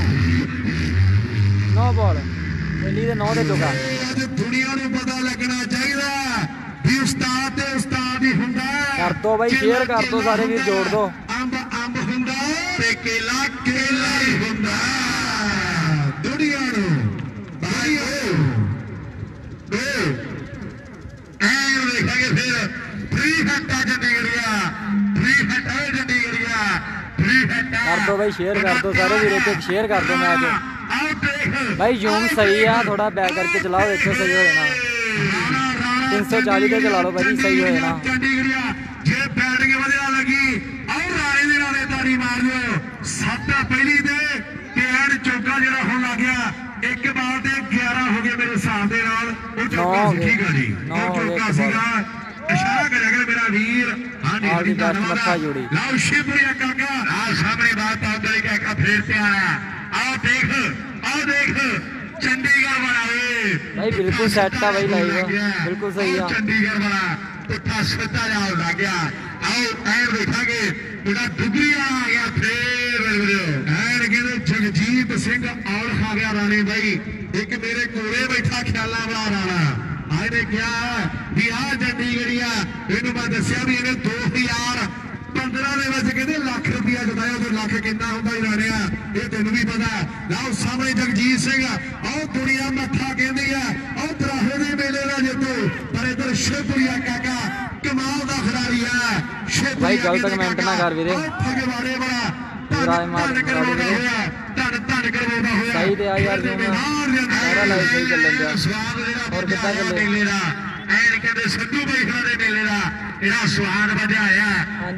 ਨੌ ਬਾਲ ਪਹਿਲੀ ਦੇ ਨੌ ਦੇ ਚੁੱਕਾ ਅੱਜ ਦੁਨੀਆ ਨੂੰ ਪਤਾ ਲੱਗਣਾ ਚਾਹੀਦਾ ਵੀ ਉਸਤਾਦ ਤੇ ਉਸਤਾਦ ਹੀ ਹੁੰਦਾ ਕਰ ਦੋ ਬਾਈ ਸ਼ੇਅਰ ਕਰ ਦੋ ਸਾਰੇ ਵੀਰ ਜੋੜ ਦੋ ਅੰਬ ਅੰਬ ਹੁੰਦਾ ਤੇ ਕੇਲਾ ਕੇਲਾ ਹੀ ਹੁੰਦਾ ਦੁਨੀਆ ਨੂੰ ਬਾਈ ਹੋ ਦੋ ਐਂ ਵੇਖਾਂਗੇ ਫਿਰ ਫ੍ਰੀ ਹੱਟਾ ਚੰਡੀਗੜ੍ਹੀਆ ਫ੍ਰੀ ਹੱਟਾ ਚੰਡੀਗੜ੍ਹੀਆ ਫ੍ਰੀ ਹੱਟਾ ਕਰ ਦੋ ਬਾਈ ਸ਼ੇਅਰ ਕਰ ਦੋ ਸਾਰੇ ਵੀਰ ਇੱਕ ਸ਼ੇਅਰ ਕਰ ਦੋ ਮੈਚ भाई जूम सही है थोड़ा बैक करके चलाओ देखो सही हो जाना तीन सौ चालीस पे चला लो भाई सही हो जाना जे बैटिंग वधिया लगी और राणे दे नाले ताड़ी मार लो सत्त पहली दे ते एंड चौका जेड़ा होण लग गया एक बाल ते ग्यारह हो गए मेरे हिसाब दे नाल ओ चौका सी ठीक है जी ओ चौका सीगा इशारा करेगा मेरा वीर हां जी धन्यवाद लाओ शिवपुरिया काका आ सामने बात पाउंडरी काका फिर से आ रहा आओ देख आओ देख चंडीगढ़ वाला भाई बिल्कुल सेट है भाई लाइव बिल्कुल सही है चंडीगढ़ वाला पुट्ठा सिद्धा जाओ लग गया आओ ऐन देखांगे मुंडा डुगरिया आ गया फिर ऐन कहते जगजीत सिंह और खा गया राणे भाई एक मेरे कोले बैठा ख्याला वाला राणा आए ने क्या भी आ चंडीगढ़िया इन्हों मैं दसिया भी इन्हें दो हजार पंद्रह ਦੇ ਵਿੱਚ ਕਹਿੰਦੇ ਲੱਖ ਰੁਪਇਆ ਜਿਤਾਇਆ ਉਹ ਲੱਖ ਕਿੰਨਾ ਹੁੰਦਾ ਹੀ ਰਾਣਿਆ ਇਹ ਤੈਨੂੰ ਵੀ ਪਤਾ ਲਾਓ ਸਾਹਮਣੇ ਜਗਜੀਤ ਸਿੰਘ ਆਓ ਦੁਨੀਆ ਮੱਥਾ ਕਹਿੰਦੀ ਆ ਆਓ ਦਰਾਹੇ ਦੇ ਮੇਲੇ ਦਾ ਜੇਤੂ ਪਰ ਇਧਰ ਸ਼ੇਪੁਰੀਆ ਕਾਕਾ ਕਮਾਲ ਦਾ ਖਿਡਾਰੀ ਆ ਸ਼ੇਪੁਰੀਆ ਭਾਈ ਗਲਤ ਕਮੈਂਟ ਨਾ ਕਰ ਵੀਰੇ ਫਗਵਾੜੇ ਵਾਲਾ ਰਾਏ ਮਾਰ ਕਰਵਾਉਂਦਾ ਹੋਇਆ ਧੜ ਧੜ ਕਰਵਾਉਂਦਾ ਹੋਇਆ ਸਹੀ ਤੇ ਆ ਯਾਰ ਜੀ ਸਾਰਾ ਲਾਈਵ ਸਹੀ ਚੱਲਣ ਦਿਆ ਸਵਾਦ ਜਿਹੜਾ ਹੋਰ ਕਿੱਦਾਂ ਚੱਲੇ ਮੇਲੇ ਦਾ ਐਨ ਕਹਿੰਦੇ ਸਿੱਧੂ ਬਾਈ ਖੜਾ ਦੇ ਮੇਲੇ ਦਾ ਇਹਦਾ ਸਵਾਦ ਵਧਿਆ ਆ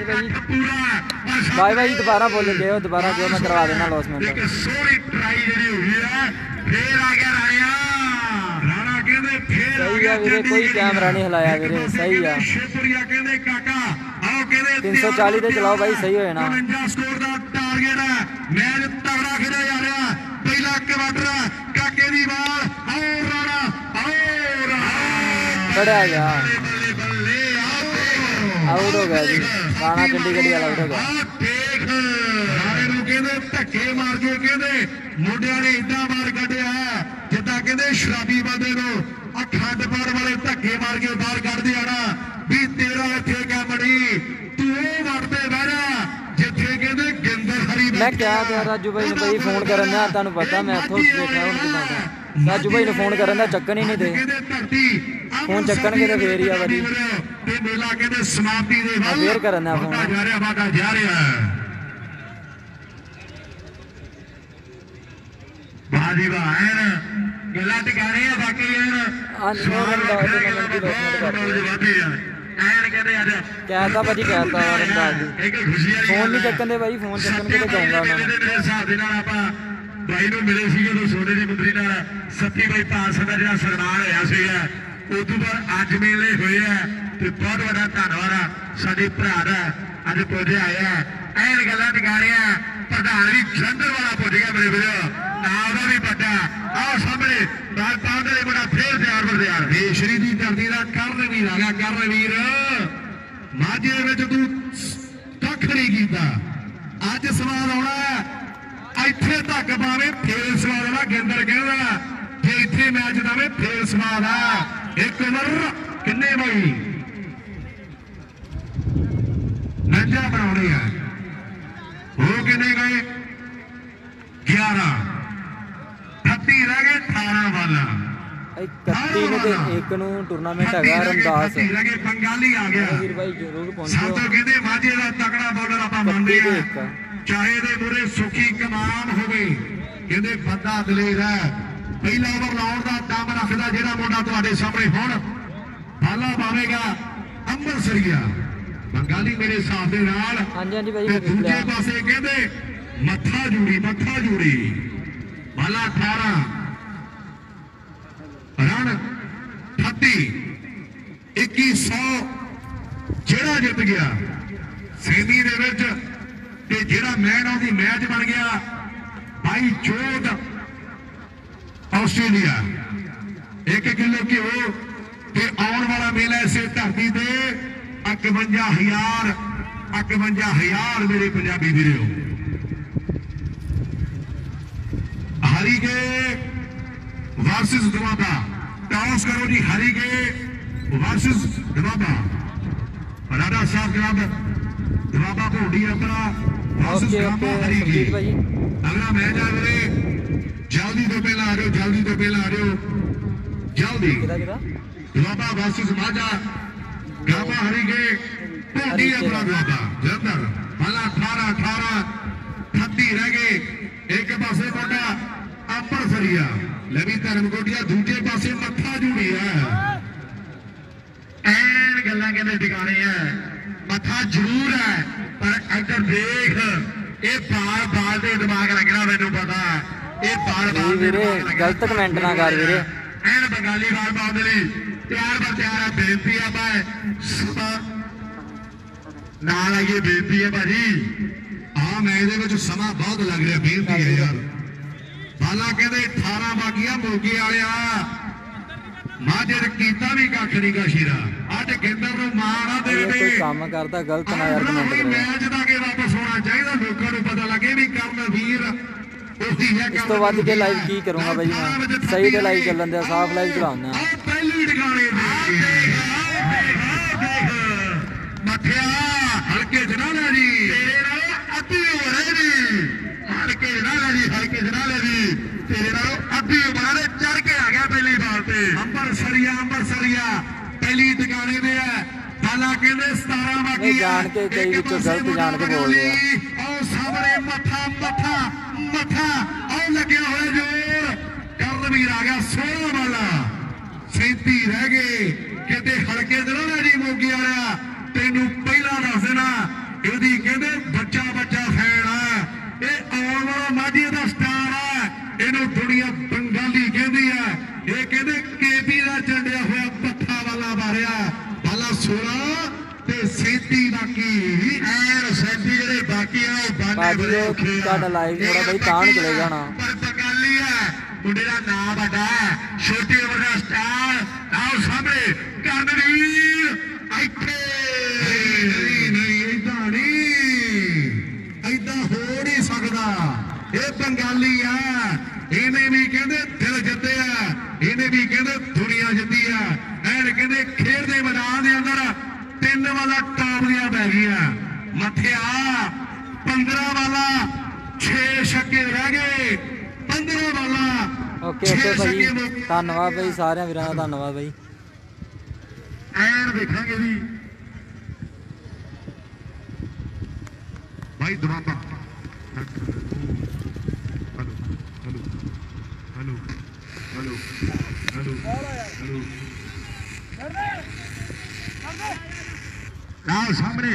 भाई भाई दोबारा बोले गए हो दोबारा जो मैं करवा देना लॉसमेंट एक सोनी ट्राई ਜਿਹੜੀ ਹੋਈ ਹੈ ਫੇਰ ਆ ਗਿਆ ਰਾਣਾ ਰਾਣਾ ਕਹਿੰਦੇ ਫੇਰ ਆ ਗਿਆ ਵੀਰੇ ਕੋਈ ਕੈਮਰਾ ਨਹੀਂ ਹਿਲਾਇਆ ਵੀਰੇ ਸਹੀ ਆ ਸ਼ੇਪੁਰੀਆ ਕਹਿੰਦੇ ਕਾਕਾ ਆਓ ਕਹਿੰਦੇ तीन सौ चालीस ਤੇ ਚਲਾਓ ਭਾਈ ਸਹੀ ਹੋ ਜਾਣਾ ਉਨੰਜਾ ਸਕੋਰ ਦਾ ਟਾਰਗੇਟ ਹੈ ਮੈਚ ਤਗੜਾ ਖੇਡਿਆ ਜਾ ਰਿਹਾ ਪਹਿਲਾ ਕੁਆਟਰ ਕਾਕੇ ਦੀ ਬਾਲ ਆਓ ਰਾਣਾ ਆਓ ਰਾਣਾ ਬੜਿਆ ਗਿਆ ਬੱਲੇ ਬੱਲੇ आउट हो गया जी राणा चंडीगढ़ वाला आउट हो गया देख राणे ਨੂੰ ਕਹਿੰਦੇ ਧੱਕੇ ਮਾਰ ਕੇ ਕਹਿੰਦੇ ਮੁੰਡਿਆਂ ਨੇ ਇਦਾਂ ਮਾਰ ਕੱਢਿਆ ਜਿੱਦਾਂ ਕਹਿੰਦੇ ਸ਼ਰਾਬੀ ਬੰਦੇ ਨੂੰ ਅਖੰਡ ਪਾਰ ਵਾਲੇ ਧੱਕੇ ਮਾਰ ਕੇ ਬਾਹਰ ਕੱਢਦੇ ਆਣਾ ਵੀ ਤੇਰਾ ਇੱਥੇ ਕੰਮ ਨਹੀਂ ਤੂੰ ਉਹ ਵੜਦੇ ਬਹਿ ਜਾ ਜਿੱਥੇ ਕਹਿੰਦੇ ਗਿੰਦਰ ਹਰੀ मैं क्या था राजू भाई ने भाई फोन करन दिया ਤੁਹਾਨੂੰ ਪਤਾ मैं ਇੱਥੋਂ ਦੇਖਿਆ ਹੁਣ ਕਿਦਾਂ ਦਾ ਰਾਜੂ ਭਾਈ ਨੂੰ ਫੋਨ ਕਰਨ ਦਾ ਚੱਕਣ ਹੀ ਨਹੀਂ ਦੇ ਫੋਨ ਚੱਕਣਗੇ ਤੇ ਫੇਰ ਹੀ ਆ ਵਾਰੀ ਤੇ ਮੇਲਾ ਕਹਿੰਦੇ ਸਮਾਪਤੀ ਦੇ ਬਾਅਦ ਫੇਰ ਕਰਨ ਦਾ ਫੋਨ ਜਾ ਰਿਹਾ ਬਾਗਾ ਜਾ ਰਿਹਾ ਬਾਦੀ ਬਾਹਰ ਗੱਲਾਂ ਟਿਕਾਣੇ ਆ ਬਾਕੀ ਯਾਰ ਅਨਮੋਲ ਦਾ ਨੰਬਰ ਦੀ ਲੋਸਮੈਂਟ ਕਰਦੇ ਆ ਐਨ ਕਹਿੰਦੇ ਅੱਜ ਕਹਿਤਾ ਭਾਜੀ ਕਹਿਤਾ ਰੰਦਾਜ ਦੀ ਇੱਕ ਖੁਸ਼ੀ ਵਾਲੀ ਫੋਨ ਨਹੀਂ ਚੱਕਣ ਦੇ ਭਾਈ ਫੋਨ ਚੱਕਣ ਕੇ ਤੇ ਜਾਊਂਗਾ ਉਹਨਾਂ ਨੂੰ ਮੇਰੇ ਹਿਸਾਬ ਦੇ ਨਾਲ ਆਪਾਂ ਬਾਈ ਨੂੰ ਮਿਲੇ ਸੀ ਜਦੋਂ ਸੋਨੇ ਦੀ ਮੁੰਦਰੀ ਨਾਲ ਸੱਤੀ ਬਾਈ ਪਾਸ ਦਾ ਜਿਹੜਾ ਸਨਮਾਨ ਹੋਇਆ ਸੀਗਾ ਉਦੋਂ ਬਾਅਦ ਅੱਜ ਮੇਲੇ ਹੋਏ ਆ ਤੇ ਬਹੁਤ ਵੱਡਾ ਧੰਨਵਾਦ ਆ ਸਾਡੇ ਭਰਾ ਦਾ ਅੱਜ ਪਹੁੰਚੇ ਆਏ ਆ ਐਨ ਗੱਲਾਂ ਟਿਕਾਣੀਆਂ ਪ੍ਰਧਾਨ ਵੀ ਜੰਦਰ ਵਾਲਾ ਪੁੱਜ ਗਿਆ ਮੇਰੇ ਵੀਰੋ ਨਾਮ ਦਾ ਵੀ ਵੱਡਾ ਆਹ ਸਾਹਮਣੇ ਬਾਲ ਪਾਉਂਦੇ ਦੇ ਬੜਾ ਫੇਰ ਤਿਆਰ ਬਰ ਤਿਆਰ ਦੇਸ਼ਰੀ ਦੀ ਧਰਤੀ ਦਾ ਕਰਨ ਵੀ ਲਾਗਾ ਕਰਨ ਵੀਰ ਮਾਝੇ ਵਿੱਚ ਤੂੰ ਕੱਖ ਨਹੀਂ ਕੀਤਾ ਅੱਜ ਸਵਾਲ ਆਉਣਾ ਇੱਥੇ ਤੱਕ ਪਾਵੇ ਫੇਰ ਸਵਾਲ ਆਉਣਾ ਗਿੰਦਰ ਕਹਿੰਦਾ ਜੇ ਇੱਥੇ ਮੈਚ ਦਾਵੇ ਫੇਰ ਸਵਾਲ ਆ ਇੱਕ ਓਵਰ ਕਿੰਨੇ ਬਾਈ ਨੰਜਾ ਬਣਾਉਣੇ ਆ ਹੋ ਕਿੰਨੇ ਗਏ ਗਿਆਰਾਂ ਅਠੱਤੀ ਰਹਿ ਗਏ ਅਠਾਰਾਂ ਵਾਲਾ ਇਕੱਤੀ ਨੂੰ ਤੇ ਇੱਕ ਨੂੰ ਟੂਰਨਾਮੈਂਟ ਹੈਗਾ ਰਮਦਾਸ ਰਹਿ ਗਏ ਬੰਗਾਲੀ ਆ ਗਿਆ ਵੀਰ ਭਾਈ ਜ਼ਰੂਰ ਪਹੁੰਚੋ ਸਾਤੋਂ ਕਹਿੰਦੇ ਮਾਝੇ ਦਾ ਤਕੜਾ ਬੌਲਰ ਆਪਾਂ ਮੰਨਦੇ ਆ ਚਾਹੇ ਦੇ ਮੂਰੇ ਸੁਖੀ ਕਮਾਨ ਹੋਵੇ ਕਹਿੰਦੇ ਬੰਦਾ ਦਲੇਰ ਹੈ ਪਹਿਲਾ ਓਵਰ ਲਾਉਣ ਦਾ ਦਮ ਰੱਖਦਾ ਜਿਹੜਾ ਮੁੰਡਾ ਤੁਹਾਡੇ ਸਾਹਮਣੇ ਹੁਣ ਬਾਲਾ ਪਾਵੇਗਾ ਅੰਮ੍ਰਿਤਸਰੀਆ ਬੰਗਾਲੀ ਮੇਰੇ ਹਿਸਾਬ ਦੇ ਨਾਲ। ਹਾਂਜੀ ਹਾਂਜੀ ਭਾਈ ਤੇ ਦੂਜੇ ਪਾਸੇ ਕਹਿੰਦੇ ਮੱਥਾ ਜੂੜੀ ਮੱਥਾ ਜੂੜੀ ਬਾਲਾ ਅਠਾਰਾਂ ਰਨ ਅਠੱਤੀ ਇੱਕੀ ਸੌ ਜਿਹੜਾ ਜਿੱਤ ਗਿਆ ਸੈਮੀ ਦੇ ਵਿੱਚ ਤੇ ਜਿਹੜਾ ਮੈਨ ਆਫ ਦੀ ਮੈਚ ਬਣ ਗਿਆ ਬਾਈ ਜੋਤ ਆਸਟ੍ਰੇਲੀਆ। ਇੱਕ ਕਿਲੋ ਘਿਓ ਤੇ ਆਉਣ ਵਾਲਾ ਮੇਲਾ ਇਸੇ ਧਰਤੀ ਤੇ ਇਕਵੰਜਾ ਹਜ਼ਾਰ ਇਕਵੰਜਾ ਹਜ਼ਾਰ ਮੇਰੇ ਪੰਜਾਬੀ ਵੀਰੋ। ਹਰੀਕੇ ਵਰਸਸ ਦਵਾਬਾ ਟਾਸ ਕਰੋ ਜੀ। ਹਰੀਕੇ ਵਰਸਸ ਦਵਾਬਾ ਰਾਣਾ ਸਾਹਿਬ ਕਲੱਬ ਦਵਾਬਾ ਘੋੜੀ ਆਪਣਾ ਵਰਸਸ ਦਵਾਬਾ ਹਰੀਕੇ। ਅਗਲਾ ਮੈਚ ਆ ਵੀਰੇ ਜਲਦੀ ਤੋਂ ਪਹਿਲਾਂ ਆ ਜਾਓ ਜਲਦੀ ਤੋਂ ਪਹਿਲਾਂ ਆ ਜਾਓ ਜਲਦੀ। ਦਵਾਬਾ ਵਰਸਸ ਮਾਝਾ ਗਾਬਾ ਹਰੀਕੇ ਘੋੜੀ ਆਪਣਾ ਦਵਾਬਾ ਜਲੰਧਰ ਪਹਿਲਾਂ ਅਠਾਰਾਂ ਅਠਾਰਾਂ ਅਠੱਤੀ ਰਹਿ ਗਏ। ਇੱਕ ਪਾਸੇ ਮੁੰਡਾ ਅੰਮ੍ਰਿਤਸਰੀਆ ਲੈ ਵੀ ਧਰਮਕੋਟੀਆ ਦੂਜੇ ਪਾਸੇ ਮੱਥਾ ਜੂੜੀ ਹੈ। ਐਨ ਗੱਲਾਂ ਕਹਿੰਦੇ ਟਿਕਾਣੇ ਆ ਮੱਥਾ ਜ਼ਰੂਰ ਹੈ ਪਰ ਇੱਧਰ ਦੇਖ ਇਹ ਬਾਲ ਬਾਲ ਦੇ ਦਿਮਾਗ ਲੱਗਣਾ ਮੈਨੂੰ ਪਤਾ ਇਹ ਬਾਲ ਬਾਲ ਦੇ ਦਿਮਾਗ ਗਲਤ ਕਮੈਂਟ ਨਾ ਕਰ ਵੀਰੇ। ਐਨ ਬੰਗਾਲੀ ਬਾਲ ਬਾਲ ਦੇ ਲਈ ਤਿਆਰ ਬਰ ਤਿਆਰ ਹੈ। ਬੇਨਤੀ ਆ ਮੈਂ ਨਾਲ ਆਈਏ ਬੇਨਤੀ ਹੈ ਭਾਜੀ ਆ ਮੈਚ ਦੇ ਵਿੱਚ ਸਮਾਂ ਬਹੁਤ ਲੱਗ ਰਿਹਾ। ਬੇਨਤੀ ਹੈ ਯਾਰ ਬਾਲਾ ਕਹਿੰਦੇ ਅਠਾਰਾਂ ਬਾਕੀਆਂ ਮੋਗੇ ਵਾਲਿਆ ਮਾਝਰ ਕੀਤਾ ਵੀ ਕੱਖ ਨਹੀਂ ਗਾ ਸ਼ੀਰਾ ਅੱਜ ਗਿੰਦਰ ਨੂੰ ਮਾਣਾ ਦੇ ਦੇ ਕੰਮ ਕਰਦਾ ਗਲਤ ਨਾ ਯਾਰ ਕਮੈਂਟ ਕਰੋ। ਮੈਚ ਦਾ ਕੇ ਵਾਪਸ ਹੋਣਾ ਚਾਹੀਦਾ ਲੋਕਾਂ ਨੂੰ ਪਤਾ ਲੱਗੇ ਵੀ ਕਰਨ ਵੀਰ ਉਹੀ ਹੈ। ਇਸ ਤੋਂ ਵੱਧ ਕੇ ਲਾਈਵ ਕੀ ਕਰੂੰਗਾ ਬਾਈ ਮੈਂ ਸਹੀ ਤੇ ਲਾਈਵ ਚੱਲਣ ਦੇ ਸਾਫ ਲਾਈਵ ਚਲਾਉਣਾ ਪਹਿਲੀ ਟਿਕਾਣੇ ਮੱਥਿਆ ਹਲਕੇ ਜਨਾਲਾ ਜੀ ਤੇਰੇ ਨਾਲ ਅੱਧੀ ਉਮਰ ਹੈ ਜੀ ਹਲਕੇ ਜਨਾਲਾ ਜੀ ਹਲਕੇ ਜਨਾਲਾ ਜੀ ਤੇਰੇ ਨਾਲ ਅੱਧੀ ਉਮਰ ਚੜ ਕੇ ਆ ਗਿਆ ਪਹਿਲੀ ਬਾਲ ਤੇ ਅੰਮ੍ਰਿਤਸਰੀਆ ਅੰਮ੍ਰਿਤਸਰੀਆ ਪਹਿਲੀ ਟਿਕਾਣੇ ਦੇ ਆ ਬਾਲਾ ਕਹਿੰਦੇ ਸਤਾਰਾਂ ਬਾਕੀ ਜਾਣ ਕੇ ਕਈ ਵਿੱਚੋਂ ਗਲਤ ਜਾਣ ਕੇ ਬੋਲਦੇ ਆ। ਉਹ ਸਾਹਮਣੇ ਮੱਥਾ ਮੱਥਾ ਮੱਥਾ ਉਹ ਲੱਗਿਆ ਹੋਇਆ ਜੋਰ ਕਰਨਵੀਰ ਆ ਗਿਆ ਸੋਲਾਂ ਵਾਲਾ ਸੈਂਤੀ ਰਹਿ ਗਏ ਕਿਤੇ ਹਲਕੇ ਜਨਾਲਾ ਜੀ ਮੋਗੀ ਵਾਲਿਆ ਤੈਨੂੰ ਪਹਿਲਾਂ ਦੱਸ ਦੇਣਾ ਇਹਦੀ ਕਹਿੰਦੇ ਬੱਚਾ ਬੱਚਾ ਫੈਨ ਆ ਇਹ ਆਉਣ ਵਾਲਾ ਮਾਝੇ ਦਾ ਸਟਾਰ ਆ ਇਹਨੂੰ ਦੁਨੀਆ ਬੰਗਾਲੀ ਕਹਿੰਦੀ ਆ ਇਹ ਕਹਿੰਦੇ ਕੇਪੀ ਦਾ ਚੰਡਿਆ ਹੋਇਆ ਪੱਥਾ ਵਾਲਾ ਮਾਰਿਆ ਵਾਲਾ ਸੋਲਾਂ ਤੇ ਸੈਂਤੀ ਬਾਕੀ ਐਨ ਸੈਂਤੀ ਜਿਹੜੇ ਬਾਕੀ ਆ ਉਹ ਬਾਨੇ ਤੁਹਾਡਾ ਲਾਈਵ ਥੋੜਾ ਬਈ ਤਾਂ ਨੂੰ ਚਲੇ ਜਾਣਾ ਪਰ ਬੰਗਾਲੀ ਆ ਮੁੰਡੇ ਦਾ ਨਾਮ ਵੱਡਾ ਛੋਟੀ ਉਮਰ ਦਾ ਸਟਾਰ ਆਓ ਸਾਹਮਣੇ ਕਰਨਵੀਰ ਇੱਥੇ ਨਹੀਂ ਨਹੀਂ ਏਦਾਂ ਨਹੀਂ ਏਦਾਂ ਹੋ ਨਹੀਂ ਸਕਦਾ ਇਹ ਬੰਗਾਲੀ ਆ ਇਹਨੇ ਵੀ ਕਹਿੰਦੇ ਦਿਲ ਜਿੱਤੇ ਆ ਇਹਨੇ ਵੀ ਕਹਿੰਦੇ ਦੁਨੀਆ ਜਿੱਤੀ ਆ ਐਨ ਕਹਿੰਦੇ ਖੇਡ ਦੇ ਮੈਦਾਨ ਦੇ ਅੰਦਰ ਤਿੰਨ ਵਾਲਾ ਟਾਪ ਦੀਆਂ ਪੈ ਗਈਆਂ ਮੱਥਿਆ ਪੰਦਰਾਂ ਵਾਲਾ ਛੇ ਛੱਕੇ ਰਹਿ ਗਏ ਪੰਦਰਾਂ ਵਾਲਾ ਓਕੇ ਓਕੇ ਭਾਈ ਧੰਨਵਾਦ ਭਾਈ ਸਾਰਿਆਂ ਵੀਰਾਂ ਦਾ ਧੰਨਵਾਦ ਭਾਈ। ਐਨ ਦੇਖਾਂਗੇ ਵੀ ਭਾਈ Doaba hello hello hello hello hello hello ਆਹ ਸਾਹਮਣੇ